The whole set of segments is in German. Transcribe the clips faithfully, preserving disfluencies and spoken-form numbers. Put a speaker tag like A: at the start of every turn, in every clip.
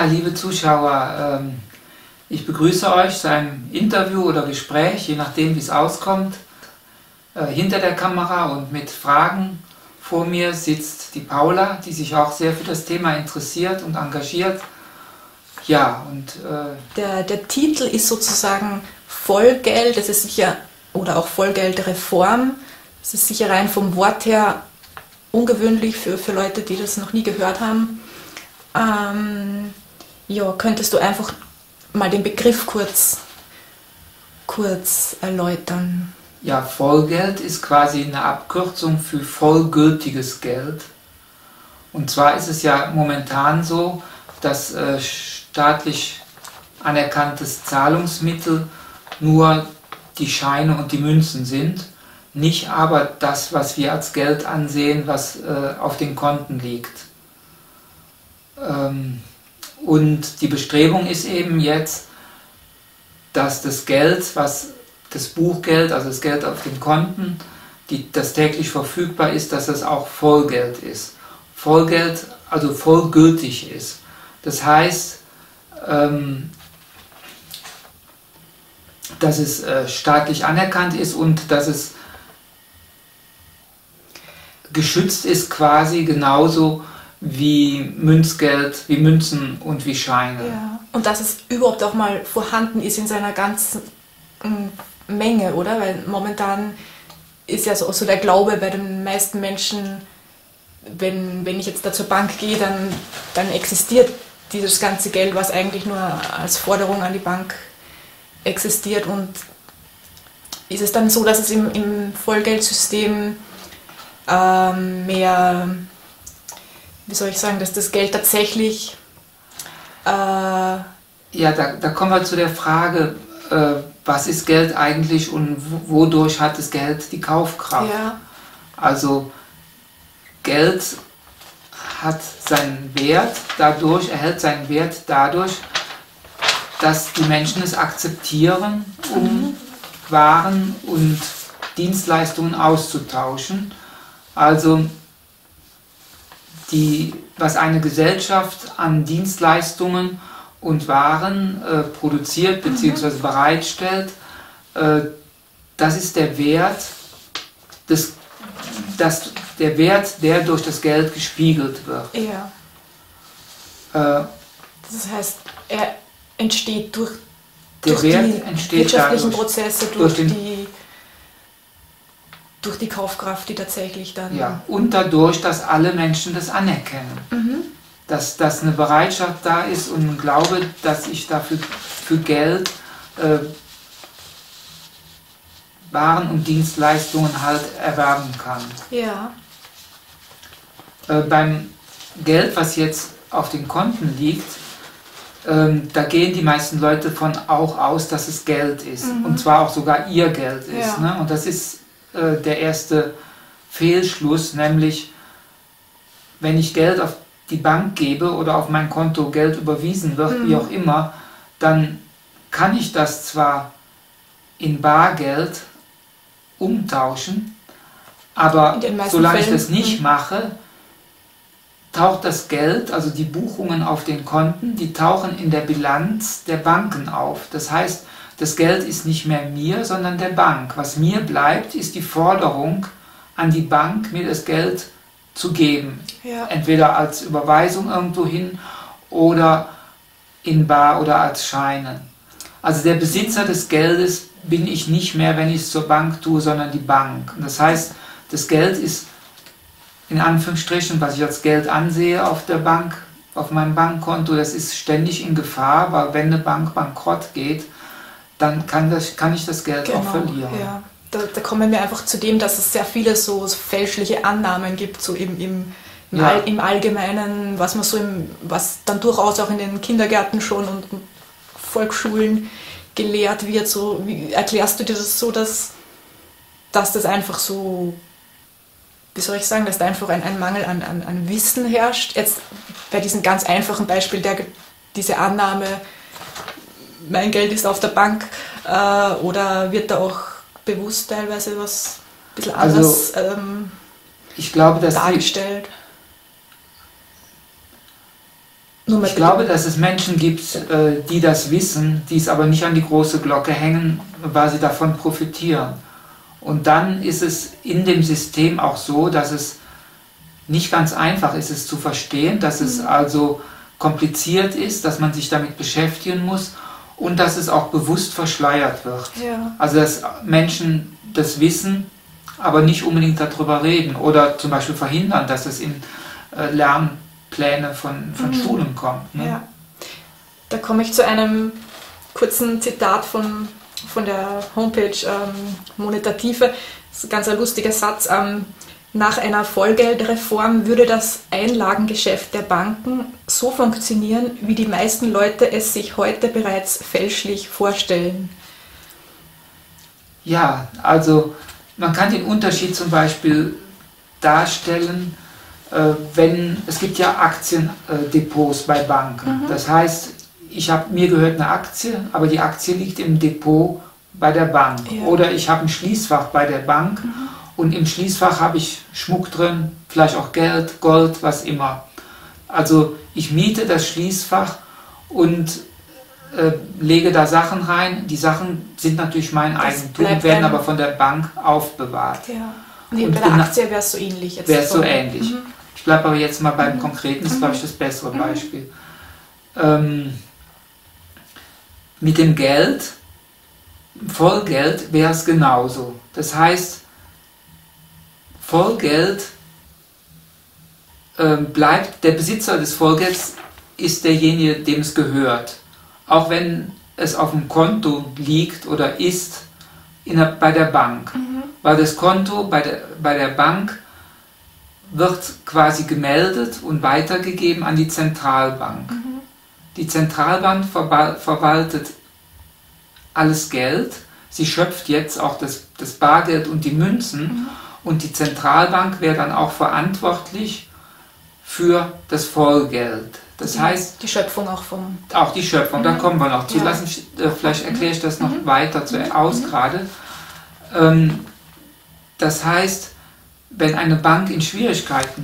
A: liebe Zuschauer, ähm, ich begrüße euch zu einem Interview oder Gespräch, je nachdem wie es auskommt, äh, hinter der Kamera und mit Fragen. Vor mir sitzt die Paula, die sich auch sehr für das Thema interessiert und engagiert. Ja, und äh,
B: der, der Titel ist sozusagen Vollgeld, das ist sicher, oder auch Vollgeldreform. Das ist sicher rein vom Wort her ungewöhnlich für, für Leute, die das noch nie gehört haben. Ähm, ja, könntest du einfach mal den Begriff kurz, kurz erläutern?
A: Ja, Vollgeld ist quasi eine Abkürzung für vollgültiges Geld. Und zwar ist es ja momentan so, dass äh, staatlich anerkanntes Zahlungsmittel nur die Scheine und die Münzen sind, nicht aber das, was wir als Geld ansehen, was äh, auf den Konten liegt. Ähm, und die Bestrebung ist eben jetzt, dass das Geld, was das Buchgeld, also das Geld auf den Konten, die, das täglich verfügbar ist, dass es auch Vollgeld ist. Vollgeld, also vollgültig ist. Das heißt, ähm, dass es äh, staatlich anerkannt ist und dass es geschützt ist quasi genauso wie Münzgeld, wie Münzen und wie Scheine.
B: Ja. Und dass es überhaupt auch mal vorhanden ist in seiner ganzen Menge, oder? Weil momentan ist ja so, so der Glaube bei den meisten Menschen, wenn, wenn ich jetzt da zur Bank gehe, dann, dann existiert dieses ganze Geld, was eigentlich nur als Forderung an die Bank existiert. Und ist es dann so, dass es im, im Vollgeldsystem ähm, mehr, wie soll ich sagen, dass das Geld tatsächlich... Äh
A: ja, da, da kommen wir zu der Frage, äh, was ist Geld eigentlich und wodurch hat das Geld die Kaufkraft?
B: Ja.
A: Also Geld hat seinen Wert dadurch, erhält seinen Wert dadurch, dass die Menschen es akzeptieren, um mhm. Waren und Dienstleistungen auszutauschen. Also die, was eine Gesellschaft an Dienstleistungen und Waren äh, produziert bzw. Mhm. bereitstellt, äh, das ist der Wert, des, das, der Wert, der durch das Geld gespiegelt wird.
B: Ja.
A: Äh,
B: das heißt, er entsteht durch,
A: der
B: durch
A: Wert
B: die
A: entsteht
B: wirtschaftlichen
A: dadurch,
B: Prozesse, durch,
A: durch, den,
B: die, durch die Kaufkraft, die tatsächlich dann...
A: Ja, und dadurch, dass alle Menschen das anerkennen. Mhm. Dass, dass eine Bereitschaft da ist und ein Glaube, dass ich dafür für Geld äh, Waren und Dienstleistungen halt erwerben kann.
B: Ja.
A: Äh, beim Geld, was jetzt auf den Konten liegt, ähm, da gehen die meisten Leute von auch aus, dass es Geld ist. Mhm. Und zwar auch sogar ihr Geld ist.
B: Ja.
A: Ne? Und das ist äh, der erste Fehlschluss, nämlich wenn ich Geld auf die Bank gebe oder auf mein Konto Geld überwiesen wird, mhm. wie auch immer, dann kann ich das zwar in Bargeld umtauschen, aber solange Fällen, ich das nicht mhm. mache, taucht das Geld, also die Buchungen auf den Konten, die tauchen in der Bilanz der Banken auf. Das heißt, das Geld ist nicht mehr mir, sondern der Bank. Was mir bleibt, ist die Forderung an die Bank, mir das Geld zu geben. Ja. Entweder als Überweisung irgendwo hin oder in Bar oder als Scheine. Also der Besitzer des Geldes bin ich nicht mehr, wenn ich es zur Bank tue, sondern die Bank. Und das heißt, das Geld ist in Anführungsstrichen, was ich als Geld ansehe auf der Bank, auf meinem Bankkonto, das ist ständig in Gefahr, weil wenn eine Bank bankrott geht, dann kann, das, kann ich das Geld
B: genau,
A: auch verlieren.
B: Ja. Da, da kommen wir einfach zu dem, dass es sehr viele so fälschliche Annahmen gibt, so im, im, im,
A: ja.
B: All, im Allgemeinen, was man so im, was dann durchaus auch in den Kindergärten schon und Volksschulen gelehrt wird. So, wie erklärst du dir das so, dass, dass das einfach so, wie soll ich sagen, dass da einfach ein, ein Mangel an, an, an Wissen herrscht? Jetzt bei diesem ganz einfachen Beispiel, der, diese Annahme, mein Geld ist auf der Bank, äh, oder wird da auch bewusst teilweise was ein bisschen anders
A: also,
B: ähm,
A: ich glaube, dass
B: dargestellt? Nur
A: Ich glaube, dass es Menschen gibt, äh, die das wissen, die es aber nicht an die große Glocke hängen, weil sie davon profitieren. Und dann ist es in dem System auch so, dass es nicht ganz einfach ist, es zu verstehen, dass es
B: Mhm.
A: also kompliziert ist, dass man sich damit beschäftigen muss und dass es auch bewusst verschleiert wird.
B: Ja.
A: Also dass Menschen das wissen, aber nicht unbedingt darüber reden oder zum Beispiel verhindern, dass es in äh, Lernpläne von, von
B: Mhm.
A: Schulen kommt. Ne?
B: Ja. Da komme ich zu einem kurzen Zitat von, von der Homepage ähm, Monetative. Das ist ein ganz ein lustiger Satz. Ähm, nach einer Vollgeldreform würde das Einlagengeschäft der Banken so funktionieren, wie die meisten Leute es sich heute bereits fälschlich vorstellen.
A: Ja, also man kann den Unterschied zum Beispiel darstellen, äh, wenn es gibt ja Aktiendepots bei Banken.
B: Mhm.
A: Das heißt, ich habe mir gehört eine Aktie, aber die Aktie liegt im Depot bei der Bank.
B: Ja.
A: Oder ich habe ein Schließfach bei der Bank
B: Mhm.
A: und im Schließfach habe ich Schmuck drin, vielleicht auch Geld, Gold, was immer. Also ich miete das Schließfach und äh, lege da Sachen rein. Die Sachen sind natürlich mein
B: Das
A: Eigentum,
B: bleibt
A: werden
B: einem-
A: aber von der Bank aufbewahrt.
B: Ja. Und
A: Und
B: bei der
A: gena-
B: Aktie wäre es so ähnlich. Jetzt
A: Wäre es so
B: von-
A: ähnlich.
B: Mhm.
A: Ich bleibe aber jetzt mal beim
B: Mhm.
A: Konkreten, das ist
B: Mhm.
A: glaube ich das bessere
B: Mhm.
A: Beispiel. Ähm, mit dem Geld, Vollgeld wäre es genauso. Das heißt, Vollgeld ähm, bleibt, der Besitzer des Vollgelds ist derjenige, dem es gehört. Auch wenn es auf dem Konto liegt oder ist in der, bei der Bank.
B: Mhm.
A: Weil das Konto bei der, bei der Bank wird quasi gemeldet und weitergegeben an die Zentralbank.
B: Mhm.
A: Die Zentralbank verwal- verwaltet alles Geld. Sie schöpft jetzt auch das, das Bargeld und die Münzen.
B: Mhm.
A: Und die Zentralbank wäre dann auch verantwortlich für das Vollgeld. Das
B: Die-
A: heißt,
B: die Schöpfung auch vom.
A: auch die Schöpfung, da
B: Mhm.
A: kommen wir noch zu.
B: Ja.
A: Lass mich, äh, vielleicht erkläre ich das noch
B: Mhm.
A: weiter zu, aus gerade. Ähm, das heißt, wenn eine Bank in Schwierigkeiten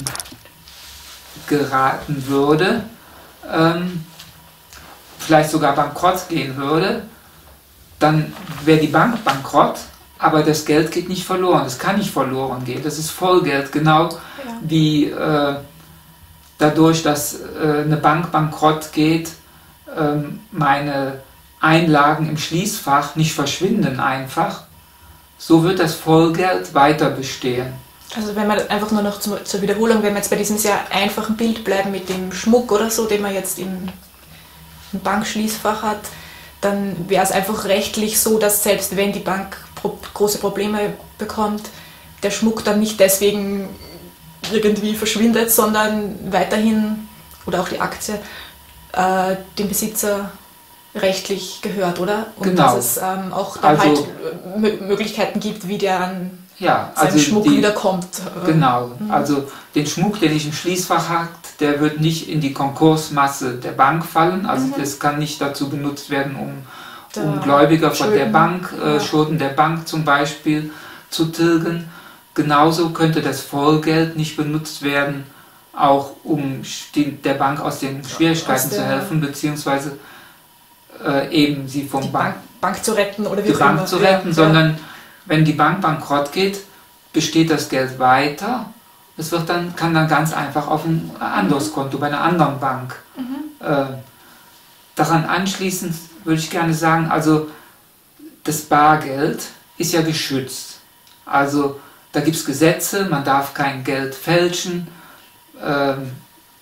A: geraten würde, ähm, vielleicht sogar bankrott gehen würde, dann wäre die Bank bankrott, aber das Geld geht nicht verloren. Das kann nicht verloren gehen. Das ist Vollgeld, genau
B: Ja.
A: wie äh, dadurch, dass äh, eine Bank bankrott geht, ähm, meine Einlagen im Schließfach nicht verschwinden einfach. So wird das Vollgeld weiter bestehen.
B: Also wenn man einfach nur noch zur, zur Wiederholung, wenn wir jetzt bei diesem sehr einfachen Bild bleiben mit dem Schmuck oder so, den man jetzt im, im Bankschließfach hat, dann wäre es einfach rechtlich so, dass selbst wenn die Bank pro, große Probleme bekommt, der Schmuck dann nicht deswegen irgendwie verschwindet, sondern weiterhin, oder auch die Aktie, äh, dem Besitzer rechtlich gehört, oder? Und
A: Genau.
B: dass es ähm, auch dann
A: Also-
B: halt äh, Mö- Möglichkeiten gibt, wie der an
A: Ja,
B: seinem
A: also
B: Schmuck
A: die,
B: wiederkommt. Äh,
A: Genau,
B: Mhm.
A: also den Schmuck, den ich im Schließfach habe, der wird nicht in die Konkursmasse der Bank fallen. Also
B: Mhm.
A: das kann nicht dazu benutzt werden, um,
B: Der
A: um Gläubiger von der
B: Schulden,
A: Bank, äh,
B: ja.
A: Schulden der Bank zum Beispiel zu tilgen. Genauso könnte das Vollgeld nicht benutzt werden, auch um den, der Bank aus den Schwierigkeiten
B: Aus
A: zu
B: der-
A: helfen, beziehungsweise äh, eben sie vom
B: die
A: Bank,
B: Bank, Bank zu retten oder wie
A: die
B: auch
A: Bank
B: immer.
A: zu retten,
B: Ja,
A: sondern wenn die Bank bankrott geht, besteht das Geld weiter. Es wird dann, kann dann ganz einfach auf ein anderes
B: Mhm.
A: Konto bei einer anderen Bank. Äh, daran anschließend würde ich gerne sagen, also das Bargeld ist ja geschützt. Also da gibt es Gesetze, man darf kein Geld fälschen, ähm,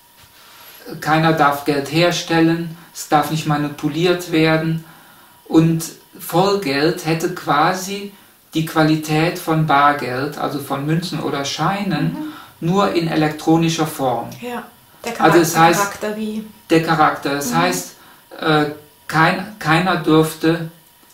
A: keiner darf Geld herstellen, es darf nicht manipuliert werden und Vollgeld hätte quasi die Qualität von Bargeld, also von Münzen oder Scheinen, nur in elektronischer Form.
B: ja. Der Charakter,
A: Also es heißt-
B: Charakter wie.
A: Der Charakter, das
B: Mhm.
A: heißt, äh, kein, keiner dürfte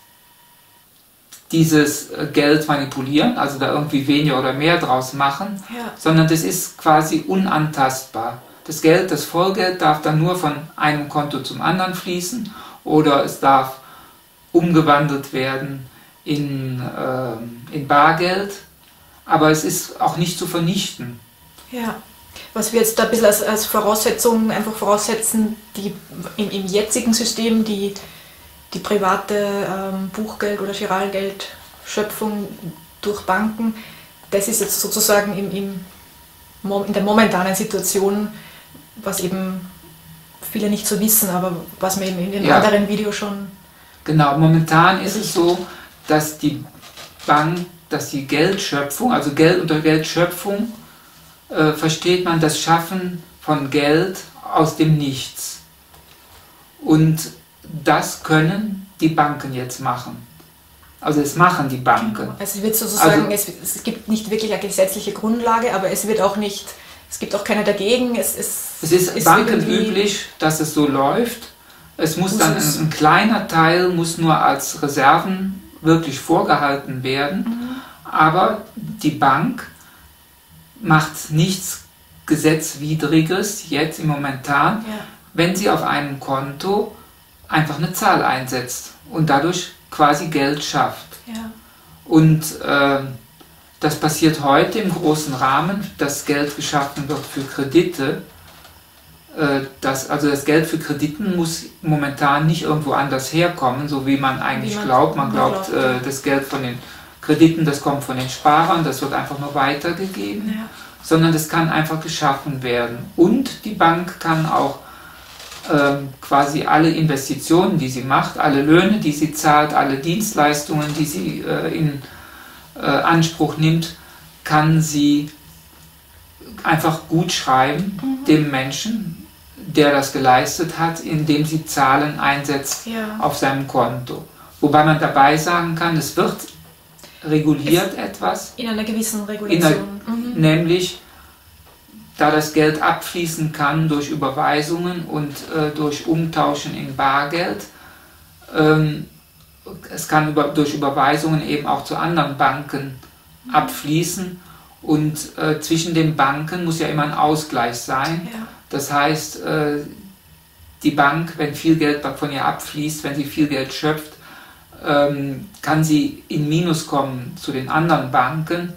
A: dieses äh, Geld manipulieren, also da irgendwie weniger oder mehr draus machen,
B: Ja.
A: sondern das ist quasi unantastbar. Das Geld, das Vollgeld darf dann nur von einem Konto zum anderen fließen oder es darf umgewandelt werden in, ähm, in Bargeld, aber es ist auch nicht zu vernichten.
B: Ja. Was wir jetzt da ein bisschen als, als Voraussetzung einfach voraussetzen, die im, im jetzigen System die, die private ähm, Buchgeld- oder Giralgeldschöpfung durch Banken, das ist jetzt sozusagen im, im, in der momentanen Situation, was eben viele nicht so wissen, aber was man eben in den ja. anderen Videos schon...
A: Genau, momentan ist es so, dass die Bank, dass die Geldschöpfung, also Geld unter Geldschöpfung, äh, versteht man das Schaffen von Geld aus dem Nichts. Und das können die Banken jetzt machen. Also es machen die Banken.
B: Genau. Also es wird sozusagen, also, es, es gibt nicht wirklich eine gesetzliche Grundlage, aber es wird auch nicht, es gibt auch keiner dagegen. Es, es,
A: es ist, ist bankenüblich, dass es so läuft. Es muss dann, ein, ein kleiner Teil muss nur als Reserven wirklich vorgehalten werden, mhm. aber die Bank macht nichts Gesetzwidriges jetzt im Momentan, ja. wenn sie auf einem Konto einfach eine Zahl einsetzt und dadurch quasi Geld schafft.
B: Ja.
A: Und äh, das passiert heute im großen Rahmen, dass Geld geschaffen wird für Kredite. Äh, das, also das Geld für Krediten muss momentan nicht irgendwo anders herkommen, so wie man eigentlich wie man glaubt. Man glaubt, glaubt äh, das Geld von den Krediten, das kommt von den Sparern, das wird einfach nur weitergegeben, ja. sondern das kann einfach geschaffen werden. Und die Bank kann auch quasi alle Investitionen, die sie macht, alle Löhne, die sie zahlt, alle Dienstleistungen, die sie äh, in äh, Anspruch nimmt, kann sie einfach gut schreiben mhm. dem Menschen, der das geleistet hat, indem sie Zahlen einsetzt ja. auf seinem Konto. Wobei man dabei sagen kann, es wird reguliert es etwas.
B: In einer gewissen Regulation.
A: Einer, mhm. Nämlich da das Geld abfließen kann durch Überweisungen und äh, durch Umtauschen in Bargeld. Ähm, es kann über, durch Überweisungen eben auch zu anderen Banken mhm. abfließen und äh, zwischen den Banken muss ja immer ein Ausgleich sein.
B: Ja.
A: Das heißt, äh, die Bank, wenn viel Geld von ihr abfließt, wenn sie viel Geld schöpft, ähm, kann sie in Minus kommen zu den anderen Banken,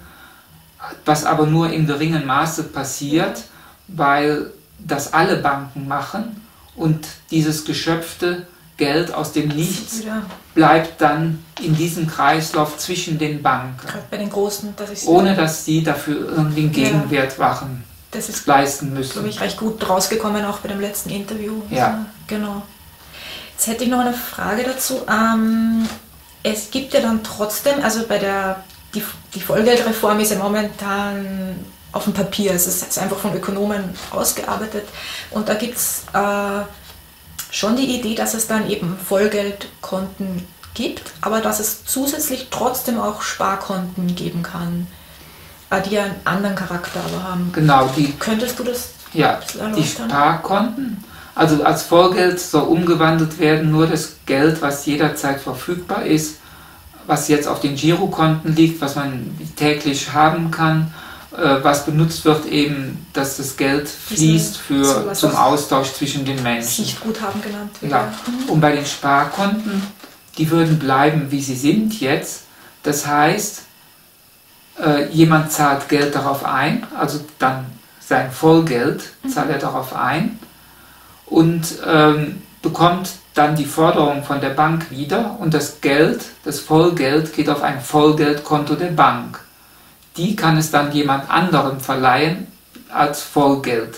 A: was aber nur in geringem Maße passiert, weil das alle Banken machen und dieses geschöpfte Geld aus dem Nichts bleibt dann in diesem Kreislauf zwischen den Banken.
B: Gerade bei den Großen, das ist
A: ohne dass sie dafür irgendwie einen Gegenwert
B: ja.
A: machen,
B: das ist,
A: leisten müssen.
B: glaube ich, recht gut rausgekommen, auch bei dem letzten Interview.
A: Ja.
B: Also, genau. Jetzt hätte ich noch eine Frage dazu. Ähm, es gibt ja dann trotzdem, also bei der Die, die Vollgeldreform ist ja momentan auf dem Papier, es ist einfach von Ökonomen ausgearbeitet und da gibt es äh, schon die Idee, dass es dann eben Vollgeldkonten gibt, aber dass es zusätzlich trotzdem auch Sparkonten geben kann, äh, die einen anderen Charakter aber haben.
A: Genau, die.
B: Könntest du das
A: Ja, die Sparkonten, also als Vollgeld soll umgewandelt werden nur das Geld, was jederzeit verfügbar ist, was jetzt auf den Girokonten liegt, was man täglich haben kann, äh, was benutzt wird eben, dass das Geld fließt für, so zum Austausch zwischen den Menschen.
B: Sichtguthaben genannt wird.
A: Ja. Und bei den Sparkonten, die würden bleiben, wie sie sind jetzt. Das heißt, äh, jemand zahlt Geld darauf ein, also dann sein Vollgeld zahlt mhm. er darauf ein und ähm, bekommt dann die Forderung von der Bank wieder und das Geld, das Vollgeld, geht auf ein Vollgeldkonto der Bank. Die kann es dann jemand anderem verleihen als Vollgeld.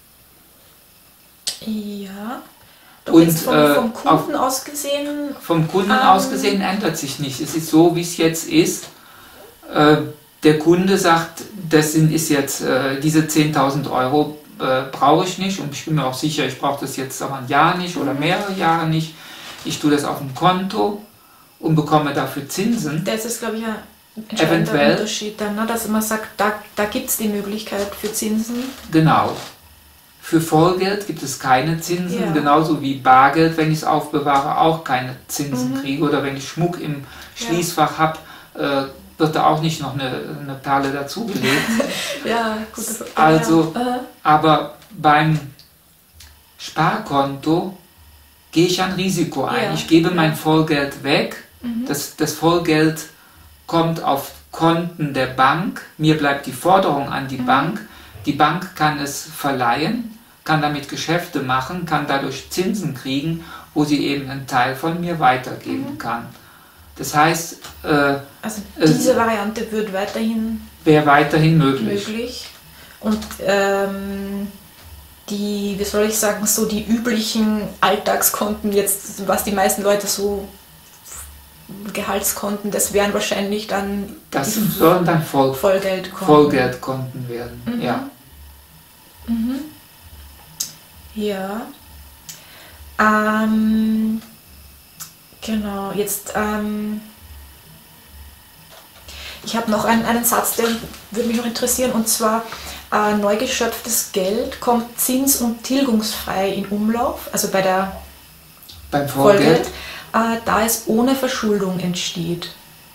B: Ja. Doch
A: und
B: jetzt vom, vom Kunden äh, aus gesehen?
A: Vom Kunden ähm, aus gesehen ändert sich nicht. Es ist so, wie es jetzt ist. Äh, der Kunde sagt, das sind, ist jetzt äh, diese zehntausend Euro Äh, brauche ich nicht und ich bin mir auch sicher, ich brauche das jetzt aber ein Jahr nicht oder mehrere Jahre nicht. Ich tue das auf dem Konto und bekomme dafür Zinsen.
B: Das ist, glaube ich, ein entscheidender Eventuell. Unterschied dann, ne? Dass man sagt, da, da gibt es die Möglichkeit für Zinsen.
A: Genau. Für Vollgeld gibt es keine Zinsen, ja. genauso wie Bargeld, wenn ich es aufbewahre, auch keine Zinsen mhm. kriege oder wenn ich Schmuck im Schließfach ja. habe, äh, wird da auch nicht noch eine, eine Perle dazugelegt.
B: Ja, gut.
A: Also,
B: ja.
A: aber beim Sparkonto gehe ich ein Risiko ein.
B: Ja.
A: Ich gebe mein Vollgeld weg. Mhm. Das, das Vollgeld kommt auf Konten der Bank. Mir bleibt die Forderung an die mhm. Bank. Die Bank kann es verleihen, kann damit Geschäfte machen, kann dadurch Zinsen kriegen, wo sie eben einen Teil von mir weitergeben mhm. kann. Das heißt, äh,
B: also diese äh, Variante wird weiterhin
A: wäre weiterhin möglich.
B: möglich. Und ähm, die, wie soll ich sagen, so die üblichen Alltagskonten jetzt, was die meisten Leute so Gehaltskonten, das wären wahrscheinlich dann
A: das sollen dann Voll,
B: Vollgeldkonten.
A: Vollgeldkonten werden.
B: Mhm.
A: Ja.
B: Mhm. Ja. Ähm, genau, jetzt ähm, ich habe noch einen, einen Satz, der würde mich noch interessieren, und zwar äh, neu geschöpftes Geld kommt zins- und tilgungsfrei in Umlauf, also bei der
A: beim Vollgeld,
B: Vollgeld äh, da es ohne Verschuldung entsteht.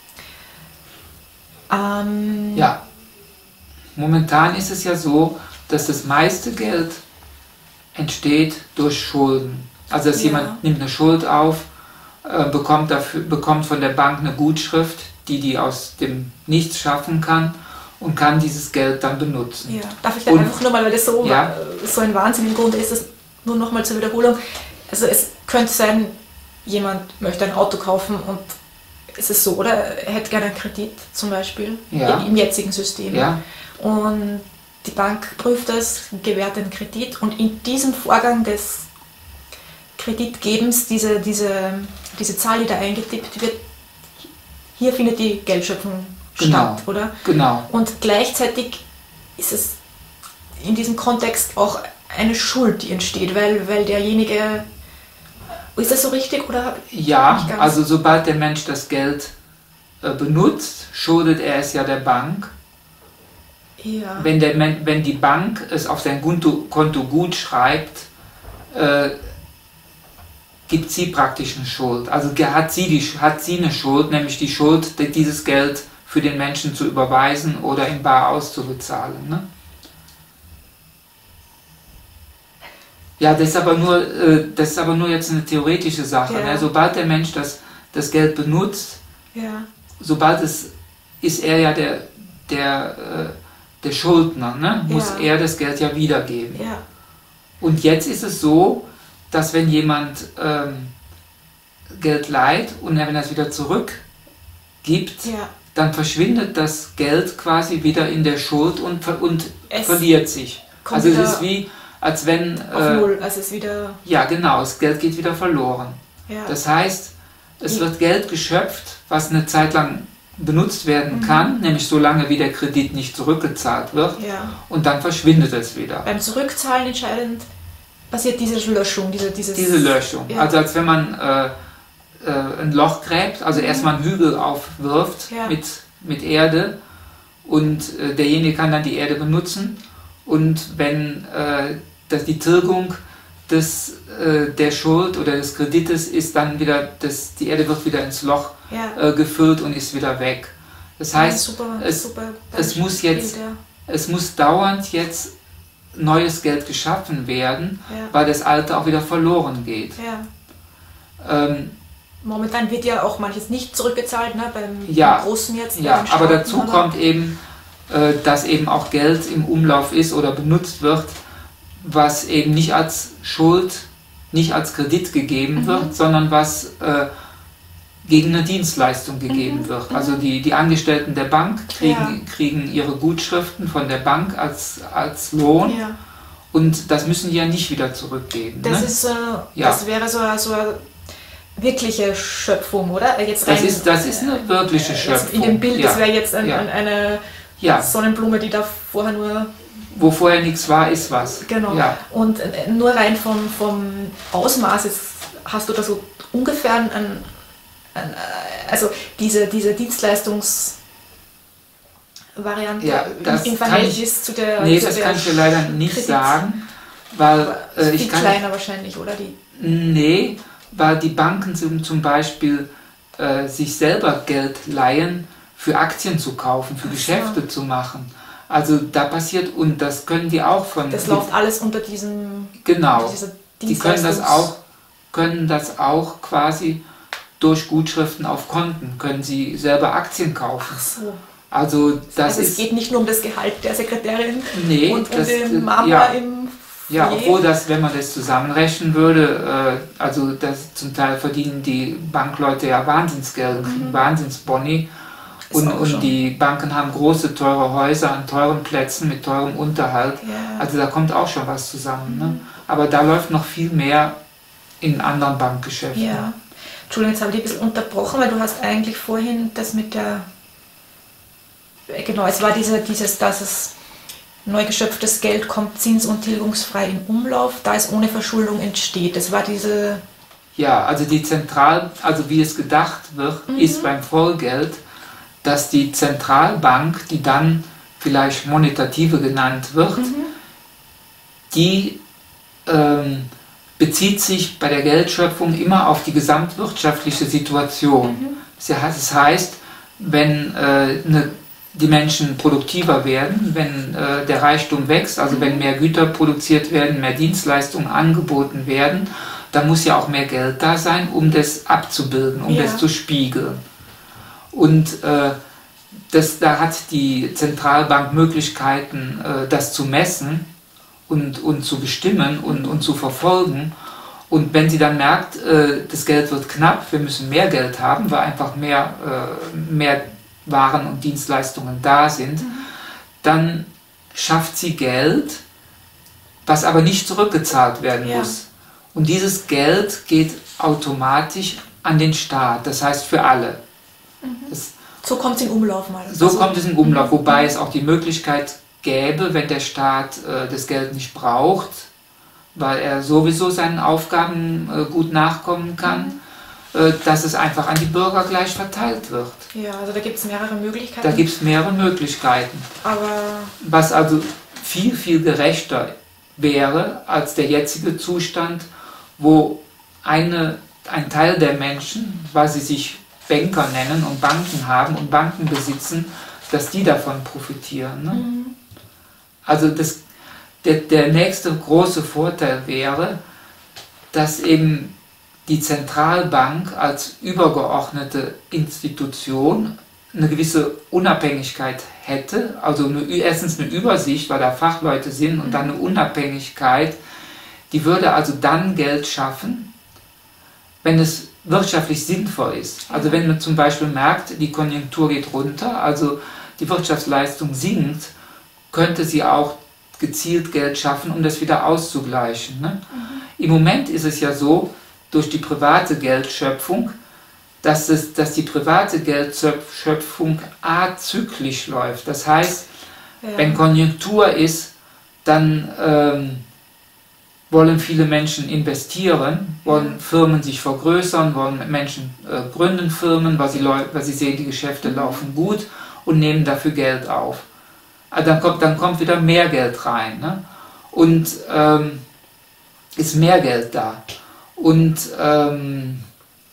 B: Ähm,
A: ja, momentan ist es ja so, dass das meiste Geld entsteht durch Schulden. Also dass ja. jemand nimmt eine Schuld auf, äh, bekommt, dafür, bekommt von der Bank eine Gutschrift, die die aus dem Nichts schaffen kann und kann dieses Geld dann benutzen.
B: Ja. Darf ich da einfach nur mal, weil das so,
A: ja.
B: so ein Wahnsinn im Grunde ist, das nur noch mal zur Wiederholung. Also es könnte sein, jemand möchte ein Auto kaufen und es ist so, oder er hätte gerne einen Kredit zum Beispiel
A: ja.
B: im jetzigen System.
A: Ja.
B: Und die Bank prüft das, gewährt den Kredit, und in diesem Vorgang des Kreditgebens, diese, diese, diese Zahl, die da eingetippt wird, hier findet die Geldschöpfung
A: genau.
B: statt, oder?
A: Genau.
B: Und gleichzeitig ist es in diesem Kontext auch eine Schuld, die entsteht, weil, weil derjenige, ist das so richtig? Oder
A: ja, also sobald der Mensch das Geld äh, benutzt, schuldet er es ja der Bank.
B: Ja.
A: Wenn, der, wenn die Bank es auf sein Konto, Konto gut schreibt, äh, gibt sie praktisch eine Schuld. Also hat sie, die, hat sie eine Schuld, nämlich die Schuld, dieses Geld für den Menschen zu überweisen oder in bar auszubezahlen. Ne? Ja, das ist aber nur, äh, das ist aber nur jetzt eine theoretische Sache.
B: Ja.
A: Ne? Sobald der Mensch das, das Geld benutzt,
B: ja. sobald
A: es ist er ja der, der äh, der Schuldner, ne? muss
B: ja.
A: er das Geld ja wiedergeben.
B: Ja.
A: Und jetzt ist es so, dass wenn jemand ähm, Geld leiht und wenn er es wieder zurückgibt,
B: ja.
A: dann verschwindet das Geld quasi wieder in der Schuld und, und verliert sich. Also es ist wie, als wenn...
B: Auf äh, Null, also es ist wieder...
A: Ja, genau, das Geld geht wieder verloren.
B: Ja.
A: Das heißt, es wird Geld geschöpft, was eine Zeit lang benutzt werden mhm. kann, nämlich solange wie der Kredit nicht zurückgezahlt wird,
B: ja.
A: und dann verschwindet es wieder.
B: Beim Zurückzahlen entscheidend passiert diese Löschung. Diese, dieses,
A: diese Löschung. Ja. Also als wenn man äh, äh, ein Loch gräbt, also mhm. erstmal einen Hügel aufwirft
B: ja.
A: mit, mit Erde, und äh, derjenige kann dann die Erde benutzen, und wenn äh, das die Tilgung des, äh, der Schuld oder des Kredites ist, dann wieder, das, die Erde wird wieder ins Loch
B: ja.
A: äh, gefüllt und ist wieder weg. Das heißt,
B: ja, super,
A: es,
B: super
A: es, muss jetzt,
B: Bild, ja.
A: es muss dauernd jetzt neues Geld geschaffen werden,
B: ja.
A: weil das alte auch wieder verloren geht.
B: Ja.
A: Ähm,
B: Momentan wird ja auch manches nicht zurückgezahlt, ne, beim,
A: ja,
B: beim Großen jetzt.
A: Ja, aber dazu kommt eben, äh, dass eben auch Geld im Umlauf ist oder benutzt wird, was eben nicht als Schuld, nicht als Kredit gegeben mhm. wird, sondern was äh, gegen eine Dienstleistung gegeben mhm. wird. Also die, die Angestellten der Bank kriegen, ja. kriegen ihre Gutschriften von der Bank als, als Lohn,
B: ja.
A: und das müssen die ja nicht wieder zurückgeben.
B: Das,
A: ne?
B: ist, äh,
A: ja.
B: das wäre so, so eine wirkliche Schöpfung, oder? Jetzt
A: das,
B: ein,
A: ist, das ist eine wirkliche Schöpfung.
B: In dem Bild,
A: ja.
B: das wäre jetzt ein,
A: ja.
B: ein, eine
A: ja.
B: Sonnenblume, die da vorher nur...
A: Wo vorher nichts war, ist was.
B: Genau.
A: Ja.
B: Und nur rein vom, vom Ausmaß, jetzt hast du da so ungefähr ein, ein, also diese, diese Dienstleistungsvariante
A: ja,
B: im Verhältnis ich, zu der...
A: Nee,
B: zu
A: das
B: der
A: kann ich dir leider nicht
B: Kredit.
A: sagen, weil äh, ich
B: viel
A: kann...
B: kleiner wahrscheinlich, oder? Die
A: Nee, weil die Banken zum, zum Beispiel äh, sich selber Geld leihen, für Aktien zu kaufen, für
B: Ach
A: Geschäfte
B: so.
A: zu machen. Also da passiert, und das können die auch von...
B: Das
A: die,
B: läuft alles unter diesem...
A: Genau,
B: unter dieser
A: die können das, auch, können das auch quasi durch Gutschriften auf Konten, können sie selber Aktien kaufen.
B: Ach so.
A: Also, das
B: also
A: ist,
B: es geht nicht nur um das Gehalt der Sekretärin
A: nee,
B: und um
A: das,
B: den Mama
A: ja,
B: im
A: ja,
B: Foyer.
A: obwohl das, wenn man das zusammenrechnen würde, äh, also das zum Teil verdienen die Bankleute ja Wahnsinnsgeld, kriegen
B: Mhm.
A: Wahnsinnsboni. Und,
B: Ist auch
A: und
B: schon.
A: die Banken haben große, teure Häuser an teuren Plätzen mit teurem Unterhalt.
B: Ja.
A: Also da kommt auch schon was zusammen. Ne? Aber da läuft noch viel mehr in anderen Bankgeschäften.
B: Ja. Entschuldigung, jetzt habe ich dich ein bisschen unterbrochen, weil du hast eigentlich vorhin das mit der... Genau, es war diese, dieses, dass es neu geschöpftes Geld kommt zins- und tilgungsfrei in Umlauf, da es ohne Verschuldung entsteht. Das war diese...
A: Ja, also die Zentral, also wie es gedacht wird,
B: Mhm.
A: ist beim Vollgeld, dass die Zentralbank, die dann vielleicht Monetative genannt wird,
B: Mhm.
A: die ähm, bezieht sich bei der Geldschöpfung immer auf die gesamtwirtschaftliche Situation.
B: Mhm.
A: Das heißt, das heißt, wenn äh, eine, die Menschen produktiver werden, wenn äh, der Reichtum wächst, also
B: Mhm.
A: wenn mehr Güter produziert werden, mehr Dienstleistungen angeboten werden, dann muss ja auch mehr Geld da sein, um das abzubilden, um
B: Ja.
A: das zu spiegeln. Und äh, das, da hat die Zentralbank Möglichkeiten, äh, das zu messen und, und zu bestimmen und, und zu verfolgen. Und wenn sie dann merkt, äh, das Geld wird knapp, wir müssen mehr Geld haben, weil einfach mehr, äh, mehr Waren und Dienstleistungen da sind,
B: Mhm.
A: dann schafft sie Geld, was aber nicht zurückgezahlt werden
B: Ja.
A: muss. Und dieses Geld geht automatisch an den Staat, das heißt für alle. Das,
B: So kommt es in Umlauf mal.
A: so
B: Also-
A: kommt es in Umlauf, wobei es auch die Möglichkeit gäbe, wenn der Staat äh, das Geld nicht braucht, weil er sowieso seinen Aufgaben äh, gut nachkommen kann, äh, dass es einfach an die Bürger gleich verteilt wird.
B: Ja, also da gibt es mehrere Möglichkeiten.
A: Da gibt es mehrere Möglichkeiten,
B: Aber
A: was also viel, viel gerechter wäre als der jetzige Zustand, wo eine, ein Teil der Menschen, weil sie sich Banker nennen und Banken haben und Banken besitzen, dass die davon profitieren. Ne?
B: mhm.
A: Also das, der, der nächste große Vorteil wäre, dass eben die Zentralbank als übergeordnete Institution eine gewisse Unabhängigkeit hätte, also eine, erstens eine Übersicht, weil da Fachleute sind, und dann eine Unabhängigkeit, die würde also dann Geld schaffen, wenn es wirtschaftlich sinnvoll ist. Also wenn man zum Beispiel merkt, die Konjunktur geht runter, also die Wirtschaftsleistung sinkt, könnte sie auch gezielt Geld schaffen, um das wieder auszugleichen. Ne? Mhm. Im Moment ist es ja so, durch die private Geldschöpfung, dass, es, dass die private Geldschöpfung azyklisch läuft. Das heißt,
B: Ja.
A: wenn Konjunktur ist, dann ähm, wollen viele Menschen investieren, wollen Firmen sich vergrößern, wollen Menschen äh, gründen Firmen, weil sie, weil sie sehen, die Geschäfte laufen gut und nehmen dafür Geld auf. Also dann, kommt, dann kommt wieder mehr Geld rein. Ne? Und ähm, ist mehr Geld da. Und ähm,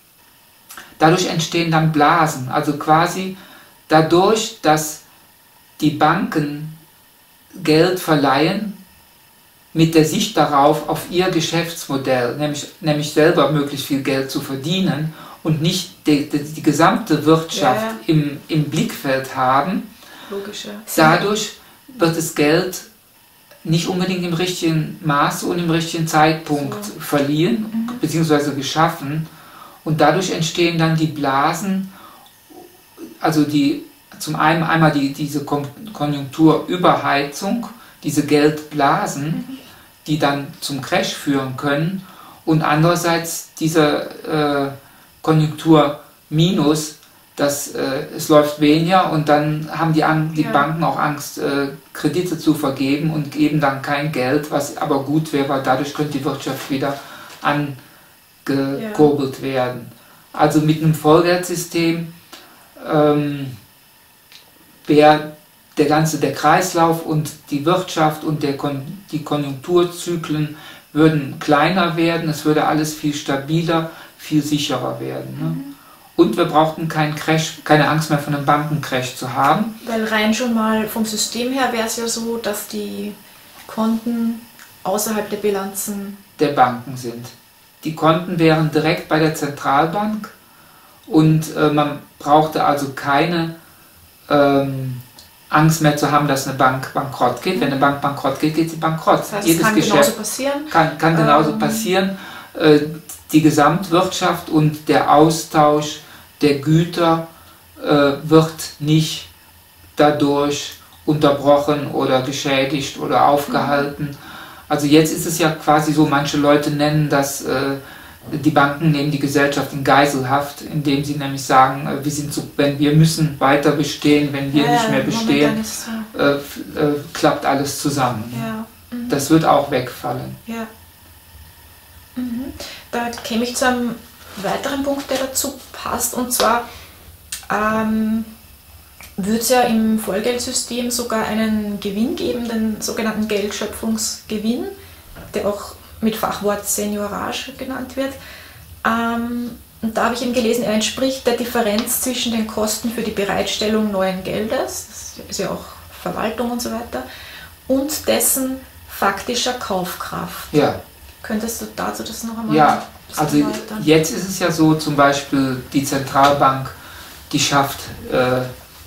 A: dadurch entstehen dann Blasen. Also quasi dadurch, dass die Banken Geld verleihen, mit der Sicht darauf, auf ihr Geschäftsmodell, nämlich, nämlich selber möglichst viel Geld zu verdienen und nicht die, die, die gesamte Wirtschaft
B: Ja, ja.
A: Im, im Blickfeld haben,
B: Logische.
A: dadurch wird das Geld nicht unbedingt im richtigen Maße und im richtigen Zeitpunkt
B: So.
A: verliehen,
B: Mhm.
A: beziehungsweise geschaffen, und dadurch entstehen dann die Blasen, also die, zum einen einmal die, diese Kon- Konjunkturüberheizung, diese Geldblasen,
B: Mhm.
A: die dann zum Crash führen können, und andererseits dieser äh, Konjunkturminus, dass äh, es läuft weniger, und dann haben die, An die
B: Ja.
A: Banken auch Angst, äh, Kredite zu vergeben und geben dann kein Geld, was aber gut wäre, weil dadurch könnte die Wirtschaft wieder angekurbelt
B: Ja.
A: werden. Also mit einem Vollgeldsystem ähm, wäre der ganze der Kreislauf und die Wirtschaft und der Kon die Konjunkturzyklen würden kleiner werden, es würde alles viel stabiler, viel sicherer werden. Ne?
B: Mhm.
A: Und wir brauchten keinen Crash, keine Angst mehr von einem Bankencrash zu haben.
B: Weil rein schon mal vom System her wäre es ja so, dass die Konten außerhalb der Bilanzen...
A: Der Banken sind. Die Konten wären direkt bei der Zentralbank, und äh, man brauchte also keine ähm, Angst mehr zu haben, dass eine Bank bankrott geht. Wenn eine Bank bankrott geht, geht sie bankrott.
B: Das heißt,
A: Jedes
B: kann
A: Geschäft
B: genauso passieren.
A: Kann, kann genauso
B: ähm,
A: passieren. Äh, die Gesamtwirtschaft und der Austausch der Güter äh, wird nicht dadurch unterbrochen oder geschädigt oder aufgehalten. Also jetzt ist es ja quasi so, manche Leute nennen das, äh, die Banken nehmen die Gesellschaft in Geiselhaft, indem sie nämlich sagen, äh, wir sind so, wenn wir müssen weiter bestehen, wenn wir
B: ja,
A: nicht mehr bestehen,
B: so.
A: äh, äh, klappt alles zusammen.
B: Ja. Mhm.
A: Das wird auch wegfallen.
B: Ja. Mhm. Da käme ich zu einem weiteren Punkt, der dazu passt, und zwar ähm, wird es ja im Vollgeldsystem sogar einen Gewinn geben, den sogenannten Geldschöpfungsgewinn, der auch mit Fachwort Seigneurage genannt wird. Ähm, und da habe ich eben gelesen, er entspricht der Differenz zwischen den Kosten für die Bereitstellung neuen Geldes, das ist ja auch Verwaltung und so weiter, und dessen faktischer Kaufkraft.
A: Ja.
B: Könntest du dazu das noch einmal
A: Ja, also
B: erläutern?
A: jetzt ist es ja so, zum Beispiel die Zentralbank, die schafft äh,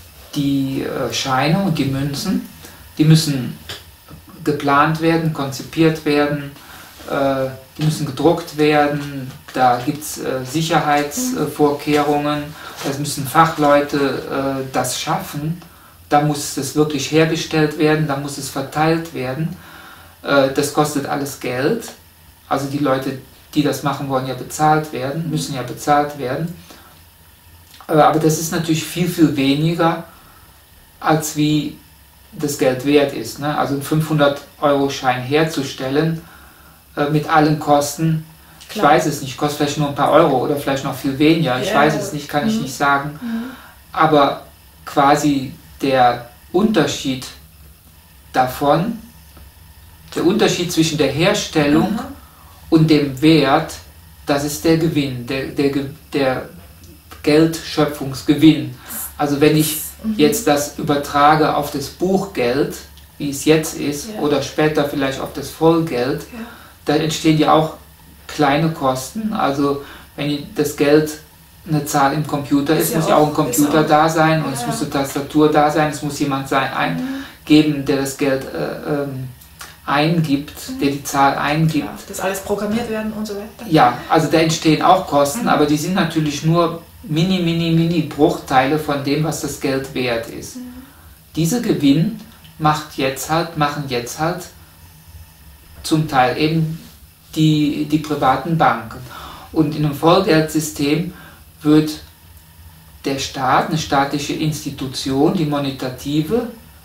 A: die äh, Scheine und die Münzen, die müssen geplant werden, konzipiert werden, äh, die müssen gedruckt werden, da gibt es äh, Sicherheitsvorkehrungen, es müssen Fachleute äh, das schaffen, da muss es wirklich hergestellt werden, da muss es verteilt werden, äh, das kostet alles Geld, also die Leute, die das machen wollen, ja bezahlt werden, müssen ja bezahlt werden, äh, aber das ist natürlich viel, viel weniger, als wie das Geld wert ist. Ne? Also einen fünfhundert-Euro-Schein herzustellen äh, mit allen Kosten, Klar. Ich weiß es nicht, kostet vielleicht nur ein paar Euro oder vielleicht noch viel weniger, ich yeah. weiß es nicht, kann mhm. ich nicht sagen. Mhm. Aber quasi der Unterschied davon, der Unterschied zwischen der Herstellung mhm. und dem Wert, das ist der Gewinn, der, der, der Geldschöpfungsgewinn. Also wenn ich jetzt das übertrage auf das Buchgeld, wie es jetzt ist, ja. oder später vielleicht auf das Vollgeld, ja. da entstehen ja auch kleine Kosten. Also wenn das Geld eine Zahl im Computer ist, ist muss ja auch ein Computer auch, da sein und ja. es muss eine Tastatur da sein, es muss jemand sein, eingeben, der das Geld äh, ähm, eingibt, mhm. der die Zahl eingibt. Ja,
B: das alles programmiert werden und so weiter.
A: Ja, also da entstehen auch Kosten, mhm. aber die sind natürlich nur mini, mini, mini Bruchteile von dem, was das Geld wert ist. Mhm. Dieser Gewinn macht jetzt halt, machen jetzt halt zum Teil eben die, die privaten Banken. Und in einem Vollgeldsystem wird der Staat, eine staatliche Institution, die Monetative,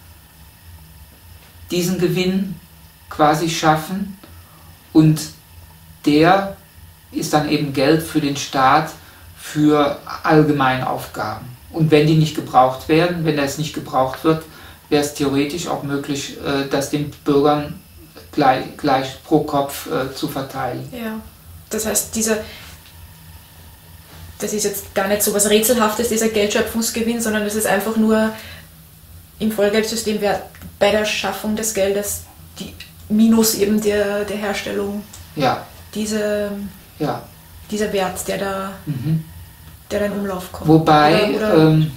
A: diesen Gewinn quasi schaffen und der ist dann eben Geld für den Staat, für Allgemeinaufgaben. Und wenn die nicht gebraucht werden, wenn das nicht gebraucht wird, wäre es theoretisch auch möglich, das den Bürgern gleich, gleich pro Kopf zu verteilen.
B: Ja, das heißt, dieser, das ist jetzt gar nicht so was Rätselhaftes, dieser Geldschöpfungsgewinn, sondern es ist einfach nur im Vollgeldsystem wäre bei der Schaffung des Geldes die minus eben der, der Herstellung
A: ja.
B: diese,
A: ja.
B: dieser Wert, der da, mhm. der da in Umlauf kommt.
A: Wobei
B: oder, oder,
A: ähm,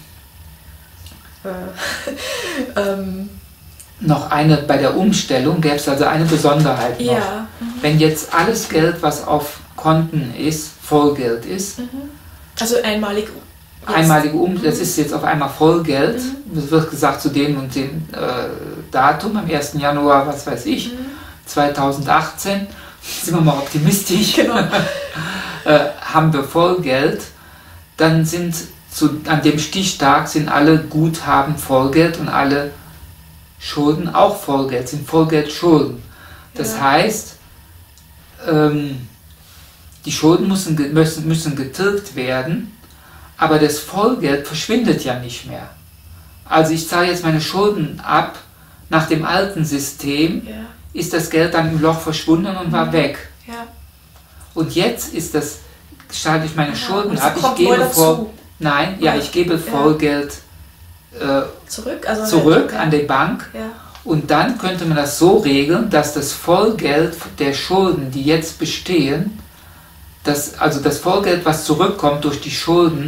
B: äh, ähm,
A: noch eine, bei der Umstellung gäbe es also eine Besonderheit noch.
B: Ja. Mhm.
A: Wenn jetzt alles Geld, was auf Konten ist, Vollgeld ist,
B: mhm. also einmalig
A: einmalige Um, das ist jetzt auf einmal Vollgeld, mhm. das wird gesagt zu dem und dem äh, Datum, am ersten Januar, was weiß ich, mhm. zweitausendachtzehn, sind wir mal optimistisch,
B: genau.
A: äh, haben wir Vollgeld, dann sind zu, an dem Stichtag sind alle Guthaben Vollgeld und alle Schulden auch Vollgeld, sind Vollgeldschulden. Das ja. heißt, ähm, die Schulden müssen, müssen, müssen getilgt werden, aber das Vollgeld verschwindet ja nicht mehr. Also ich zahle jetzt meine Schulden ab, nach dem alten System
B: ja.
A: ist das Geld dann im Loch verschwunden und war weg.
B: Ja.
A: Und jetzt ist das, schalte ich meine
B: ja,
A: Schulden ab, ich gebe vor, nein, ja, ich gebe ja. Vollgeld äh,
B: zurück, also
A: zurück an die Bank.
B: Ja.
A: Und dann könnte man das so regeln, dass das Vollgeld der Schulden, die jetzt bestehen, das, also das Vollgeld, was zurückkommt durch die Schulden,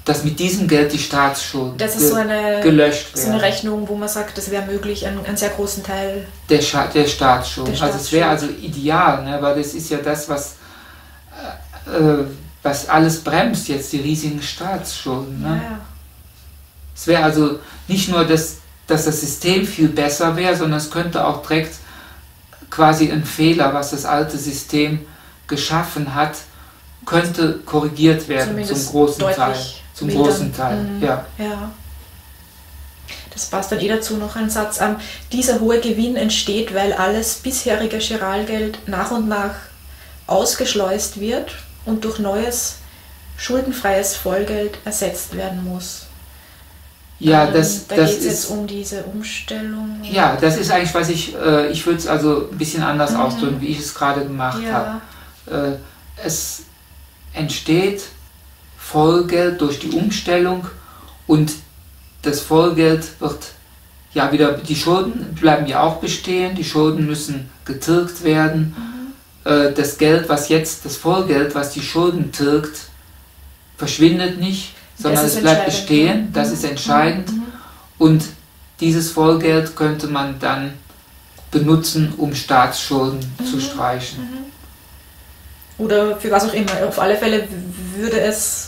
A: dass mit diesem Geld die Staatsschulden
B: Das ist so eine,
A: gelöscht
B: so
A: werden.
B: eine Rechnung, wo man sagt, das wäre möglich, einen, einen sehr großen Teil
A: Der, Scha der Staatsschulden.
B: Der
A: Also es wäre also
B: Staatsschulden.
A: ideal, ne? Weil das ist ja das, was, äh, was alles bremst jetzt, die riesigen Staatsschulden. Ne?
B: Ja, ja.
A: Es wäre also nicht nur, dass, dass das System viel besser wäre, sondern es könnte auch direkt quasi ein Fehler, was das alte System geschaffen hat, könnte korrigiert werden
B: Zumindest
A: zum großen
B: deutlich
A: Teil. Zum
B: mildern.
A: großen Teil,
B: Mhm.
A: ja.
B: Ja. Das passt dann eh dazu noch ein Satz an. Dieser hohe Gewinn entsteht, weil alles bisherige Giralgeld nach und nach ausgeschleust wird und durch neues, schuldenfreies Vollgeld ersetzt werden muss.
A: Ja,
B: Ähm,
A: das,
B: da
A: das
B: geht es
A: ist...
B: jetzt um diese Umstellung.
A: Ja, das ist eigentlich, was ich, äh, ich würde es also ein bisschen anders
B: Mhm.
A: ausdrücken, wie ich es gerade gemacht
B: Ja.
A: habe. Äh, es entsteht Vollgeld durch die Umstellung und das Vollgeld wird ja wieder, die Schulden bleiben ja auch bestehen, die Schulden müssen getilgt werden.
B: Mhm.
A: Äh, das Geld, was jetzt, das Vollgeld, was die Schulden tilgt, verschwindet nicht, sondern
B: Das
A: es
B: ist
A: bleibt
B: entscheidend,
A: bestehen,
B: ja.
A: das
B: Mhm.
A: ist entscheidend.
B: Mhm.
A: Und dieses Vollgeld könnte man dann benutzen, um Staatsschulden
B: Mhm.
A: zu streichen.
B: Mhm. Oder für was auch immer. Auf alle Fälle würde es...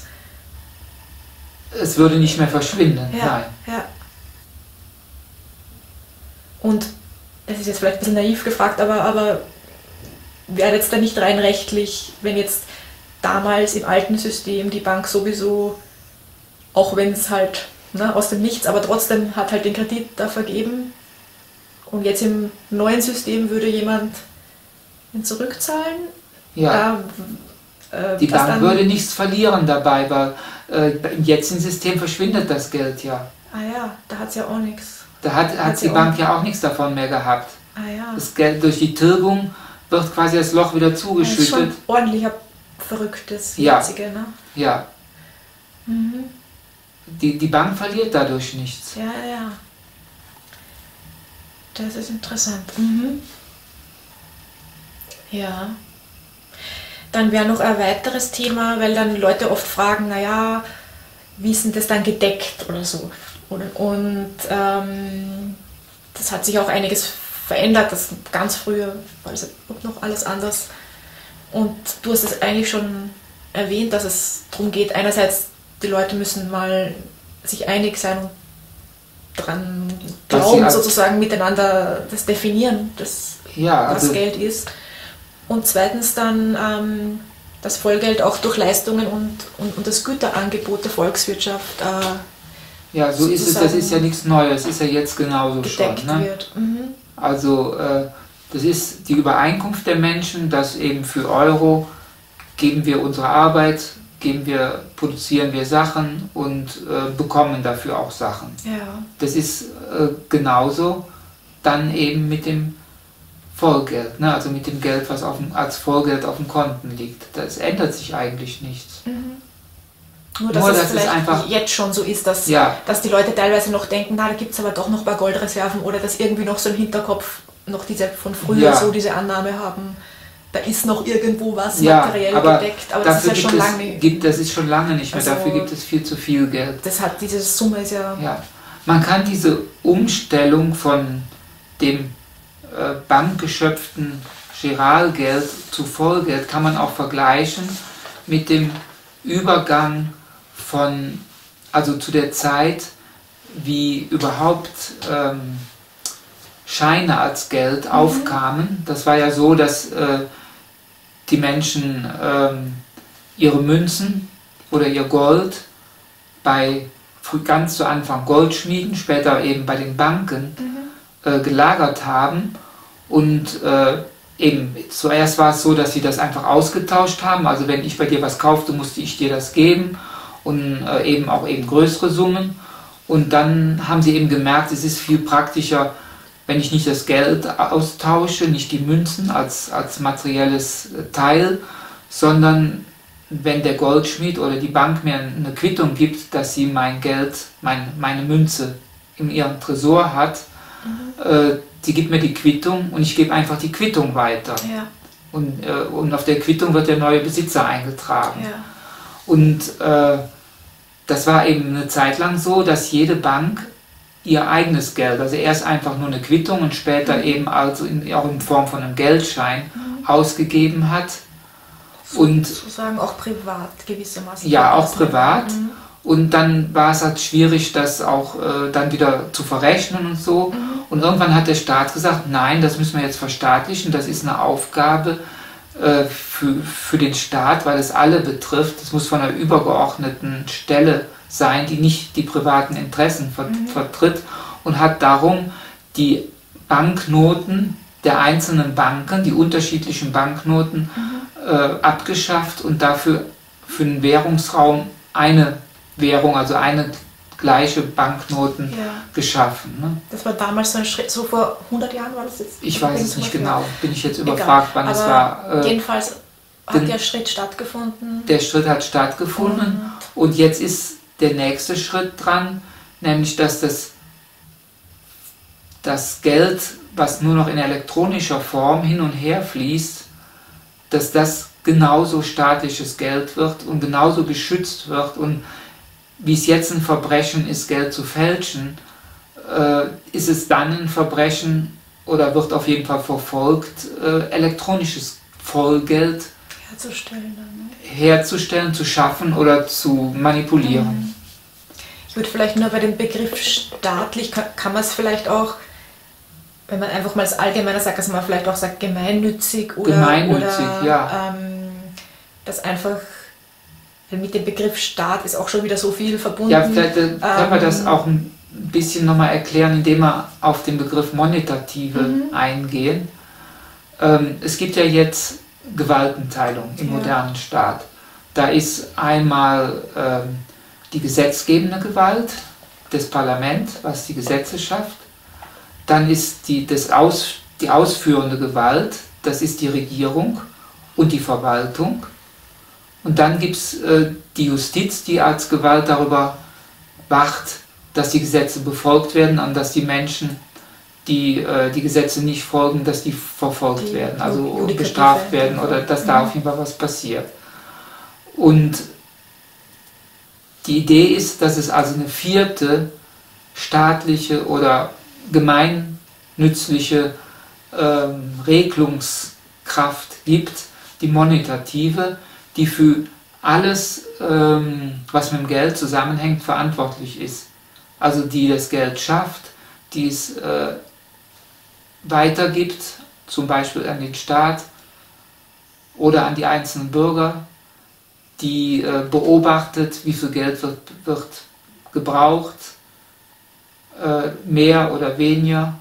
A: Es würde nicht mehr verschwinden,
B: Ja,
A: nein.
B: ja. Und das ist jetzt vielleicht ein bisschen naiv gefragt, aber, aber wäre jetzt da nicht rein rechtlich, wenn jetzt damals im alten System die Bank sowieso, auch wenn es halt ne, aus dem Nichts, aber trotzdem hat halt den Kredit da vergeben und jetzt im neuen System würde jemand ihn zurückzahlen?
A: Ja,
B: Da, äh,
A: die
B: das
A: Bank
B: dann-
A: würde nichts verlieren dabei, weil äh, im jetzigen System verschwindet das Geld ja.
B: Ah ja, da hat es ja auch nichts.
A: Da hat, hat
B: Hat sie
A: die
B: auch-
A: Bank ja auch nichts davon mehr gehabt.
B: Ah ja.
A: Das Geld durch die Tilgung wird quasi das Loch wieder
B: Das ist schon
A: zugeschüttet.
B: ordentlich verrücktes,
A: Ja.
B: jetzige, ne?
A: Ja,
B: Mhm.
A: die, die Bank verliert dadurch nichts.
B: Ja, ja. Das ist interessant. Mhm. Ja. Dann wäre noch ein weiteres Thema, weil dann Leute oft fragen, naja, wie ist denn das dann gedeckt oder so? Und, und ähm, das hat sich auch einiges verändert, das ganz früher war es noch alles anders. Und du hast es eigentlich schon erwähnt, dass es darum geht, einerseits die Leute müssen mal sich einig sein und dran
A: Was
B: glauben,
A: sie als-
B: sozusagen miteinander das definieren, das,
A: Ja,
B: was
A: also
B: Geld ist. Und zweitens dann ähm, das Vollgeld auch durch Leistungen und, und, und das Güterangebot der Volkswirtschaft äh,
A: ja, so ist es, das
B: sozusagen
A: ist ja nichts Neues, ist ja jetzt genauso schon.
B: gedeckt
A: Ne?
B: wird. Mhm.
A: Also äh, das ist die Übereinkunft der Menschen, dass eben für Euro geben wir unsere Arbeit, geben wir, produzieren wir Sachen und äh, bekommen dafür auch Sachen.
B: Ja.
A: Das ist äh, genauso dann eben mit dem Vollgeld, ne? Also mit dem Geld, was auf dem, als Vollgeld auf dem Konten liegt. Das ändert sich eigentlich nichts.
B: Mhm. Nur, dass
A: Nur,
B: es
A: dass es
B: vielleicht
A: einfach-
B: jetzt schon so ist, dass,
A: Ja,
B: dass die Leute teilweise noch denken, na, da gibt es aber doch noch ein paar Goldreserven oder dass irgendwie noch so im Hinterkopf noch diese von früher
A: Ja.
B: so diese Annahme haben, da ist noch irgendwo was
A: ja,
B: materiell
A: aber
B: gedeckt, aber das ist
A: dafür
B: ja schon
A: gibt
B: lange.
A: es, gibt, das ist schon lange nicht mehr.
B: Also-
A: Dafür gibt es viel zu viel Geld.
B: Das hat diese Summe ist ja,
A: Ja, man kann diese Umstellung von dem äh, bankgeschöpften Giralgeld zu Vollgeld kann man auch vergleichen mit dem Übergang von, also zu der Zeit, wie überhaupt ähm, Scheine als Geld aufkamen. Das war ja so, dass äh, die Menschen ähm, ihre Münzen oder ihr Gold bei früh- ganz zu Anfang Goldschmieden, später eben bei den Banken äh, gelagert haben und äh, eben zuerst war es so, dass sie das einfach ausgetauscht haben, also wenn ich bei dir was kaufte, musste ich dir das geben und äh, eben auch eben größere Summen und dann haben sie eben gemerkt, es ist viel praktischer, wenn ich nicht das Geld austausche, nicht die Münzen als, als materielles Teil, sondern wenn der Goldschmied oder die Bank mir eine Quittung gibt, dass sie mein Geld, mein, meine Münze in ihrem Tresor hat,
B: Mhm.
A: äh, die gibt mir die Quittung und ich gebe einfach die Quittung weiter.
B: ja,
A: Und, äh, und auf der Quittung wird der neue Besitzer eingetragen.
B: ja.
A: Und äh, das war eben eine Zeit lang so, dass jede Bank ihr eigenes Geld, also erst einfach nur eine Quittung und später mhm. eben also in, auch in Form von einem Geldschein mhm. ausgegeben hat. Und
B: sozusagen auch privat gewissermaßen.
A: Ja, auch privat. Mhm. Und dann war es halt schwierig, das auch äh, dann wieder zu verrechnen und so. Mhm. Und irgendwann hat der Staat gesagt, nein, das müssen wir jetzt verstaatlichen, das ist eine Aufgabe äh, für, für den Staat, weil es alle betrifft. Es muss von einer übergeordneten Stelle sein, die nicht die privaten Interessen ver mhm. vertritt, und hat darum die Banknoten der einzelnen Banken, die unterschiedlichen Banknoten, mhm. äh, abgeschafft und dafür für den Währungsraum eine Währung, also eine gleiche Banknoten ja. geschaffen. Ne?
B: Das war damals so ein Schritt, so vor hundert Jahren war das jetzt?
A: Ich weiß es nicht genau, bin ich jetzt überfragt, wann es war.
B: Äh, jedenfalls hat der Schritt stattgefunden.
A: Der Schritt hat stattgefunden und, und jetzt ist der nächste Schritt dran, nämlich dass das, das Geld, was nur noch in elektronischer Form hin und her fließt, dass das genauso staatliches Geld wird und genauso geschützt wird. Und wie es jetzt ein Verbrechen ist, Geld zu fälschen, äh, ist es dann ein Verbrechen oder wird auf jeden Fall verfolgt, äh, elektronisches Vollgeld
B: herzustellen, dann, ne?
A: herzustellen, zu schaffen oder zu manipulieren.
B: Ich würde vielleicht nur bei dem Begriff staatlich, kann, kann man es vielleicht auch, wenn man einfach mal als allgemeiner sagt, dass man vielleicht auch sagt gemeinnützig oder,
A: gemeinnützig,
B: oder
A: ja.
B: ähm, das einfach, mit dem Begriff Staat ist auch schon wieder so viel verbunden.
A: Ja, vielleicht äh, können wir das auch ein bisschen nochmal erklären, indem wir auf den Begriff Monetative mhm. eingehen. Ähm, es gibt ja jetzt Gewaltenteilung im ja. modernen Staat. Da ist einmal ähm, die gesetzgebende Gewalt, das Parlament, was die Gesetze schafft. Dann ist die, das Aus, die ausführende Gewalt, das ist die Regierung und die Verwaltung. Und dann gibt es äh, die Justiz, die als Gewalt darüber wacht, dass die Gesetze befolgt werden und dass die Menschen, die äh, die Gesetze nicht folgen, dass die verfolgt die werden, also bestraft werden oder dass da auf jeden Fall was passiert. Und die Idee ist, dass es also eine vierte staatliche oder gemeinnützliche ähm, Regelungskraft gibt, die Monetative, die für alles, ähm, was mit dem Geld zusammenhängt, verantwortlich ist. Also die das Geld schafft, die es äh, weitergibt, zum Beispiel an den Staat oder an die einzelnen Bürger, die äh, beobachtet, wie viel Geld wird, wird gebraucht, äh, mehr oder weniger,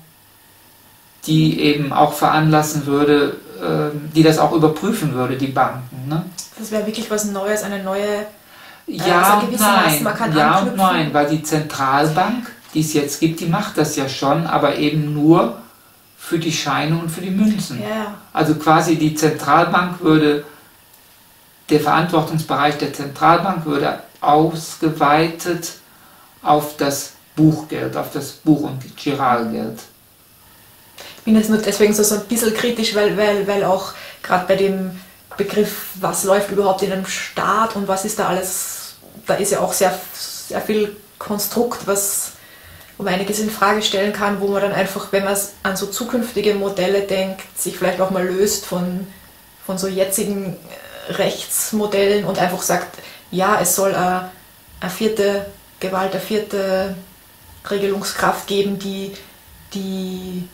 A: die eben auch veranlassen würde, äh, die das auch überprüfen würde, die Banken. Ne?
B: Das wäre wirklich was Neues, eine neue...
A: Ja und nein, ja und nein, weil die Zentralbank, die es jetzt gibt, die macht das ja schon, aber eben nur für die Scheine und für die Münzen.
B: Ja.
A: Also quasi die Zentralbank würde, der Verantwortungsbereich der Zentralbank würde ausgeweitet auf das Buchgeld, auf das Buch- und Giralgeld.
B: Ich bin jetzt nur deswegen so, so ein bisschen kritisch, weil, weil, weil auch gerade bei dem Begriff, was läuft überhaupt in einem Staat und was ist da alles, da ist ja auch sehr, sehr viel Konstrukt, was, wo man einiges in Frage stellen kann, wo man dann einfach, wenn man an so zukünftige Modelle denkt, sich vielleicht auch mal löst von, von so jetzigen Rechtsmodellen und einfach sagt, ja, es soll eine, eine vierte Gewalt, eine vierte Regelungskraft geben, die, die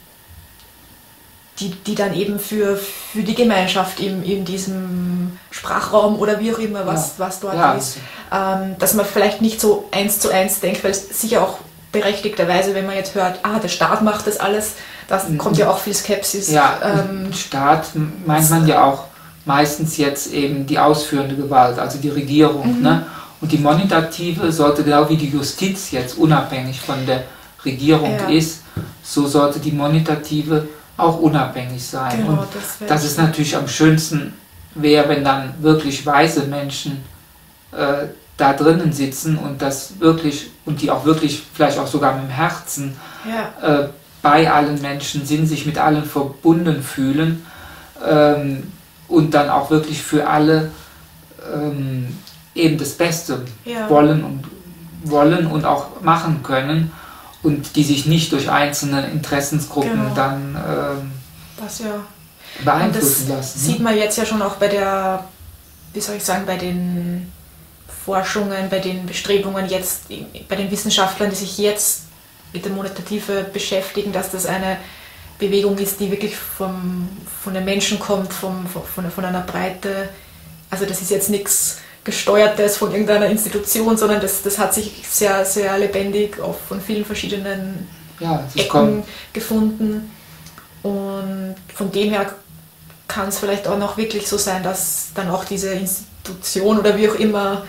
B: Die, die dann eben für, für die Gemeinschaft in, in diesem Sprachraum oder wie auch immer, was, ja. was dort ja. ist, ähm, dass man vielleicht nicht so eins zu eins denkt, weil es sicher auch berechtigterweise, wenn man jetzt hört, ah, der Staat macht das alles, da kommt ja auch viel Skepsis.
A: Ja, ähm, Staat meint man ja auch meistens jetzt eben die ausführende Gewalt, also die Regierung. Mhm. Ne? Und die Monetative sollte genau wie die Justiz jetzt unabhängig von der Regierung ja. ist, so sollte die Monetative auch unabhängig sein.
B: Genau,
A: und
B: das,
A: das ist natürlich am schönsten wäre, wenn dann wirklich weise Menschen äh, da drinnen sitzen und das wirklich, und die auch wirklich, vielleicht auch sogar mit dem Herzen
B: ja.
A: äh, bei allen Menschen sind, sich mit allen verbunden fühlen ähm, und dann auch wirklich für alle ähm, eben das Beste
B: ja.
A: wollen und wollen und auch machen können und die sich nicht durch einzelne Interessensgruppen
B: Genau.
A: dann ähm,
B: Das ja.
A: beeinflussen
B: das
A: lassen.
B: sieht man jetzt ja schon auch bei der, wie soll ich sagen, bei den Forschungen, bei den Bestrebungen jetzt, bei den Wissenschaftlern, die sich jetzt mit der Monetative beschäftigen, dass das eine Bewegung ist, die wirklich vom, von den Menschen kommt, vom, von, von einer Breite. Also das ist jetzt nichts Gesteuertes von irgendeiner Institution, sondern das, das hat sich sehr, sehr lebendig auch von vielen verschiedenen
A: Ja, das
B: Ecken
A: kommt.
B: gefunden. Und von dem her kann es vielleicht auch noch wirklich so sein, dass dann auch diese Institution oder wie auch immer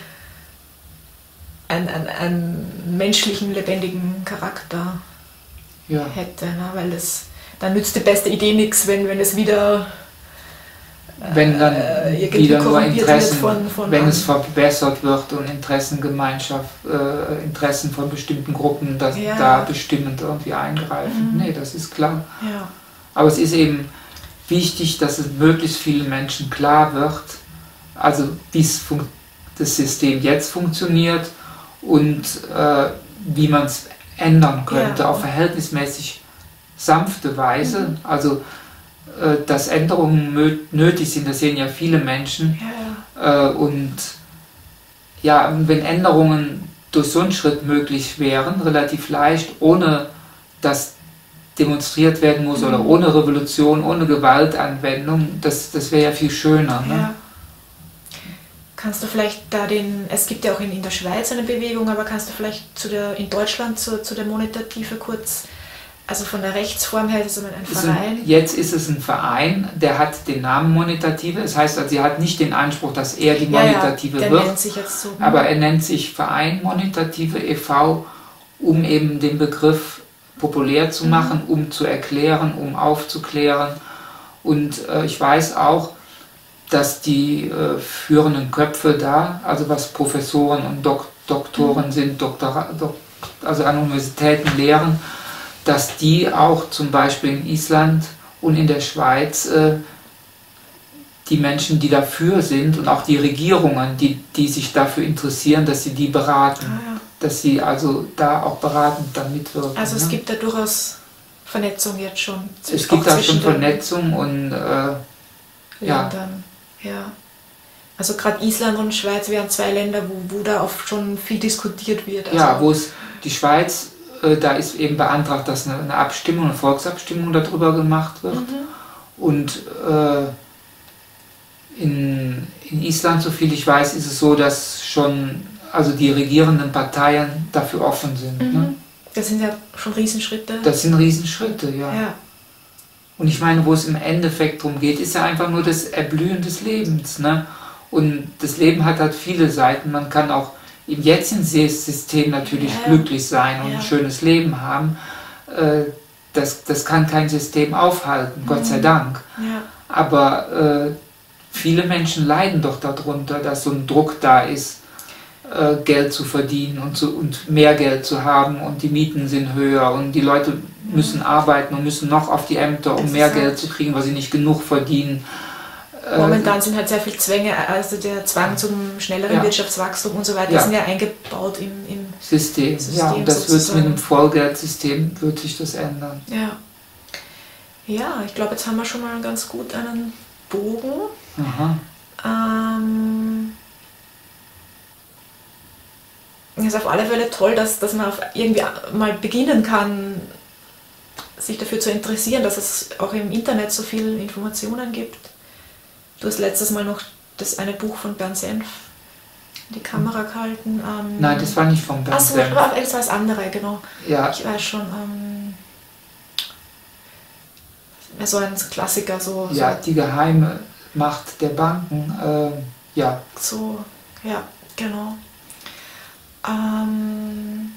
B: einen, einen, einen menschlichen, lebendigen Charakter
A: Ja.
B: hätte. Ne? Weil das, dann nützt die beste Idee nichts, wenn, wenn es wieder
A: Wenn dann
B: äh, irgendwie
A: wieder nur
B: korrumpiert
A: Interessen,
B: wird von- von
A: wenn
B: an-
A: es verbessert wird und Interessengemeinschaft, äh, Interessen von bestimmten Gruppen, dass
B: Ja.
A: da bestimmend irgendwie eingreifen.
B: Mhm.
A: Nee, das ist klar.
B: Ja,
A: Aber es ist eben wichtig, dass es möglichst vielen Menschen klar wird, also wie es fun- das System jetzt funktioniert und äh, wie man es ändern könnte,
B: Ja.
A: auf verhältnismäßig sanfte Weise.
B: Mhm.
A: Also, äh, dass Änderungen mö- nötig sind, das sehen ja viele Menschen.
B: ja,
A: Äh, und ja, und wenn Änderungen durch so einen Schritt möglich wären, relativ leicht, ohne dass demonstriert werden muss
B: Mhm.
A: oder ohne Revolution, ohne Gewaltanwendung, das, das wäre ja viel schöner.
B: ja.
A: Ne?
B: Kannst du vielleicht da den, es gibt ja auch in, in der Schweiz eine Bewegung, aber kannst du vielleicht zu der, in Deutschland zu, zu der Monetative kurz, also von der Rechtsform her, ist es ein
A: Ist
B: Verein?
A: ein, jetzt ist es ein Verein, der hat den Namen Monetative, das heißt, also, sie hat nicht den Anspruch, dass er die
B: Ja, ja,
A: Monetative
B: der
A: wird,
B: nennt sich jetzt so.
A: aber er nennt sich Verein Monetative e V, um eben den Begriff populär zu
B: Mhm.
A: machen, um zu erklären, um aufzuklären. Und äh, ich weiß auch, dass die äh, führenden Köpfe da, also was Professoren und Dok Doktoren
B: Mhm.
A: sind, Doktora Dok also an Universitäten lehren, dass die auch zum Beispiel in Island und in der Schweiz äh, die Menschen, die dafür sind und auch die Regierungen, die, die sich dafür interessieren, dass sie die beraten,
B: Ah, ja.
A: dass sie also da auch beratend dann mitwirken.
B: Also es
A: ne?
B: gibt da durchaus Vernetzung jetzt schon.
A: es
B: auch
A: gibt da schon
B: zwischen den
A: Vernetzung und äh, ja.
B: Ländern. Ja. Also gerade Island und Schweiz wären zwei Länder, wo, wo da oft schon viel diskutiert wird. Also,
A: ja, wo es die Schweiz, äh, da ist eben beantragt, dass eine, eine Abstimmung, eine Volksabstimmung darüber gemacht wird.
B: Mhm.
A: Und äh, in, in Island, soviel ich weiß, ist es so, dass schon also die regierenden Parteien dafür offen sind.
B: Mhm.
A: Ne?
B: Das sind ja schon Riesenschritte.
A: Das sind Riesenschritte, ja.
B: ja.
A: Und ich meine, wo es im Endeffekt darum geht, ist ja einfach nur das Erblühen des Lebens. Ne? Und das Leben hat halt viele Seiten. Man kann auch im jetzigen System natürlich
B: Ja.
A: glücklich sein und
B: Ja.
A: ein schönes Leben haben. Äh, Das, das kann kein System aufhalten, Gott sei
B: Mhm.
A: Dank.
B: Ja.
A: Aber äh, viele Menschen leiden doch darunter, dass so ein Druck da ist, äh, Geld zu verdienen und, zu, und mehr Geld zu haben und die Mieten sind höher und die Leute müssen arbeiten und müssen noch auf die Ämter, um
B: Das
A: mehr
B: ist
A: Geld
B: halt-
A: zu kriegen, weil sie nicht genug verdienen. Äh,
B: Momentan sind halt sehr viele Zwänge, also der Zwang zum schnelleren
A: Ja.
B: Wirtschaftswachstum und so weiter,
A: Ja.
B: sind ja eingebaut im, im
A: System.
B: System
A: Ja, und das wird
B: sozusagen.
A: mit dem Vollgeldsystem wird sich das ändern.
B: ja. Ja, ich glaube, jetzt haben wir schon mal ganz gut einen Bogen.
A: Aha.
B: Ähm, es ist auf alle Fälle toll, dass, dass man auf irgendwie mal beginnen kann, sich dafür zu interessieren, dass es auch im Internet so viele Informationen gibt. Du hast letztes Mal noch das eine Buch von Bernd Senf in die Kamera gehalten. Ähm,
A: Nein, das war nicht von Bernd
B: Achso,
A: Senf.
B: das war das andere, genau.
A: Ja,
B: Ich weiß schon. Ähm, so ein Klassiker, so,
A: ja, die geheime Macht der Banken. Äh, ja,
B: so, so, ja, genau. Ähm,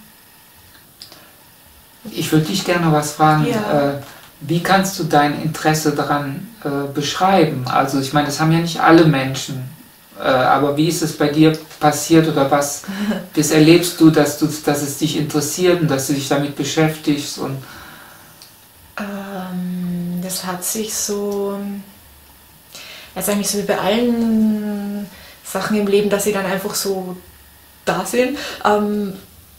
A: ich würde dich gerne was fragen.
B: Ja.
A: Äh, wie kannst du dein Interesse daran äh, beschreiben? Also ich meine, das haben ja nicht alle Menschen. Äh, aber wie ist es bei dir passiert oder was, was erlebst du, dass, du, dass es dich interessiert und dass du dich damit beschäftigst? Und
B: ähm, das hat sich so, jetzt eigentlich so wie bei allen Sachen im Leben, dass sie dann einfach so da sind. Ähm,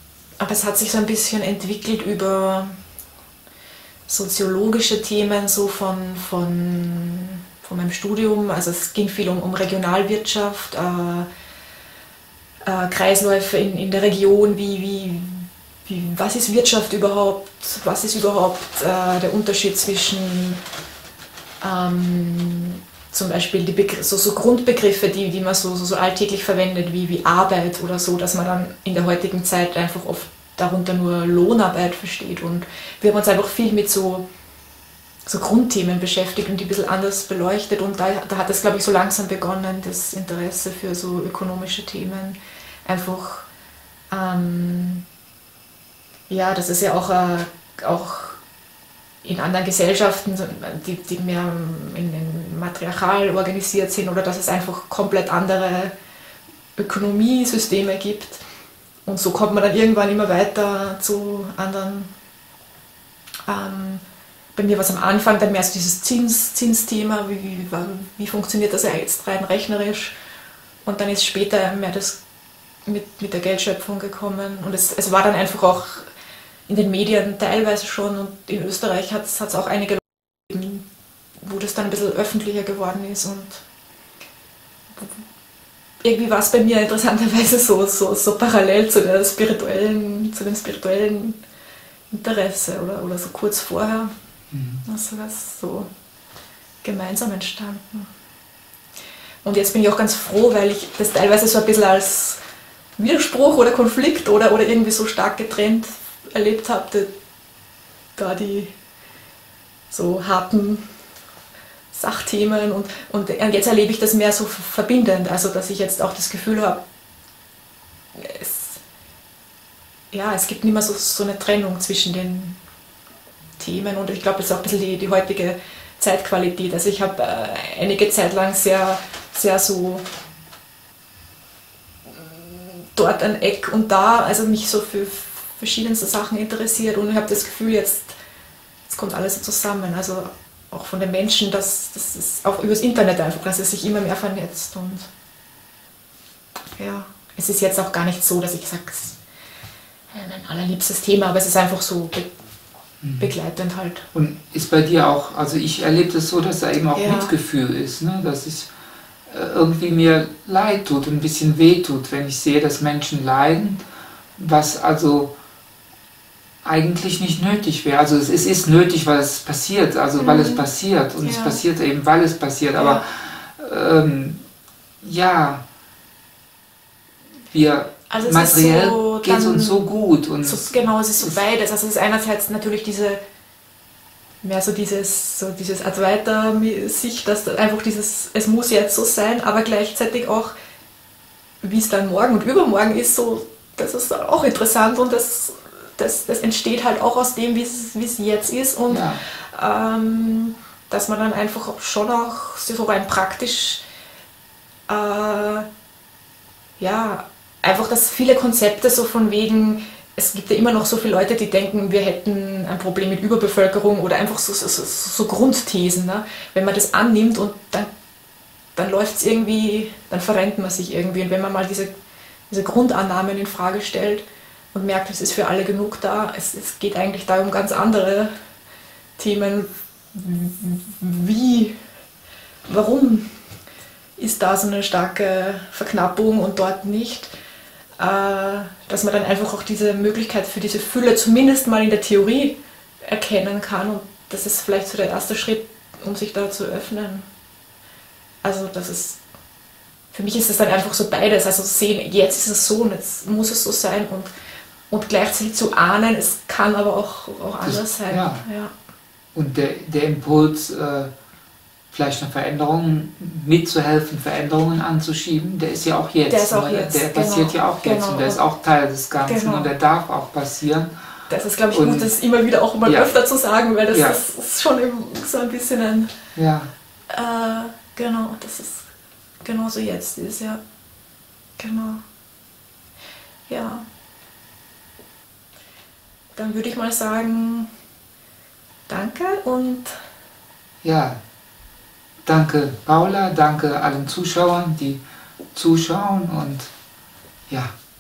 B: aber es hat sich so ein bisschen entwickelt über soziologische Themen, so von, von, von meinem Studium. Also es ging viel um, um Regionalwirtschaft, äh, äh, Kreisläufe in, in der Region, wie, wie, wie, was ist Wirtschaft überhaupt, was ist überhaupt äh, der Unterschied zwischen ähm, zum Beispiel die Begr so, so Grundbegriffe, die, die man so, so, so alltäglich verwendet, wie, wie Arbeit oder so, dass man dann in der heutigen Zeit einfach oft darunter nur Lohnarbeit versteht. Und wir haben uns einfach viel mit so, so Grundthemen beschäftigt und die ein bisschen anders beleuchtet. Und da, da hat es, glaube ich, so langsam begonnen, das Interesse für so ökonomische Themen. Einfach, ähm, ja, das ist ja auch, äh, auch in anderen Gesellschaften, die, die mehr in, in matriarchal organisiert sind, oder dass es einfach komplett andere Ökonomiesysteme gibt. Und so kommt man dann irgendwann immer weiter zu anderen. Ähm, bei mir war es am Anfang dann mehr so dieses Zins, Zinsthema, wie, wie, wie funktioniert das ja jetzt rein rechnerisch. Und dann ist später mehr das mit, mit der Geldschöpfung gekommen. Und es, es war dann einfach auch in den Medien teilweise schon, und in Österreich hat es auch einige Leute gegeben, wo das dann ein bisschen öffentlicher geworden ist. Und irgendwie war es bei mir interessanterweise so, so, so parallel zu, der spirituellen, zu dem spirituellen Interesse oder, oder so kurz vorher. Mhm. Also das so gemeinsam entstanden. Und jetzt bin ich auch ganz froh, weil ich das teilweise so ein bisschen als Widerspruch oder Konflikt oder, oder irgendwie so stark getrennt erlebt habe, da die so harten Sachthemen und, und jetzt erlebe ich das mehr so verbindend, also dass ich jetzt auch das Gefühl habe, es, ja, es gibt nicht mehr so, so eine Trennung zwischen den Themen, und ich glaube, das ist auch ein bisschen die, die heutige Zeitqualität. Also ich habe äh, einige Zeit lang sehr, sehr so dort ein Eck und da, also mich so für verschiedenste Sachen interessiert, und ich habe das Gefühl, jetzt, jetzt kommt alles zusammen. Also auch von den Menschen, dass das ist auch übers Internet einfach, dass es sich immer mehr vernetzt. Und ja, es ist jetzt auch gar nicht so, dass ich sage, es ist mein allerliebstes Thema, aber es ist einfach so be mhm. begleitend halt.
A: Und ist bei dir auch, also ich erlebe das so, dass da eben auch
B: ja.
A: Mitgefühl ist, ne? Dass es irgendwie mir leid tut und ein bisschen weh tut, wenn ich sehe, dass Menschen leiden, was also eigentlich nicht nötig wäre. Also es, es ist nötig, weil es passiert, also mhm. weil es passiert, und ja. es passiert eben, weil es passiert, aber ja, ähm, ja wir
B: also
A: materiell
B: so
A: geht es uns so gut. Und
B: so, genau, es ist so beides. Also es ist einerseits natürlich diese, mehr so dieses, so dieses Advaita-Sicht, dass einfach dieses, es muss jetzt so sein, aber gleichzeitig auch, wie es dann morgen und übermorgen ist, so, das ist auch interessant, und das Das, das entsteht halt auch aus dem, wie es jetzt ist, und ja. ähm, dass man dann einfach schon auch so rein praktisch äh, ja, einfach, dass viele Konzepte so von wegen, es gibt ja immer noch so viele Leute, die denken, wir hätten ein Problem mit Überbevölkerung oder einfach so, so, so, so Grundthesen. Ne? Wenn man das annimmt, und dann, dann läuft es irgendwie, dann verrennt man sich irgendwie, und wenn man mal diese, diese Grundannahmen in Frage stellt und merkt, es ist für alle genug da. Es, es geht eigentlich da um ganz andere Themen. Wie, warum ist da so eine starke Verknappung und dort nicht? Äh, dass man dann einfach auch diese Möglichkeit für diese Fülle zumindest mal in der Theorie erkennen kann. Und das ist vielleicht so der erste Schritt, um sich da zu öffnen. Also das ist, für mich ist es dann einfach so beides. Also sehen, jetzt ist es so und jetzt muss es so sein, und Und gleichzeitig zu ahnen, es kann aber auch, auch anders das, sein.
A: Ja.
B: Ja.
A: Und der, der Impuls, äh, vielleicht eine Veränderung mitzuhelfen, Veränderungen anzuschieben, der ist ja auch jetzt.
B: Der ist auch
A: ne?
B: jetzt.
A: Der passiert
B: genau.
A: ja auch jetzt,
B: genau.
A: und der ist auch Teil des Ganzen,
B: genau.
A: und der darf auch passieren.
B: Das ist, glaube ich,
A: und,
B: gut, das immer wieder auch mal
A: ja.
B: öfter zu sagen, weil das
A: ja.
B: ist, ist schon so ein bisschen ein...
A: Ja.
B: Äh, genau, dass es genauso jetzt ist, ja. Genau. Ja. Dann würde ich mal sagen, danke und...
A: Ja, danke Paula, danke allen Zuschauern, die zuschauen, und ja,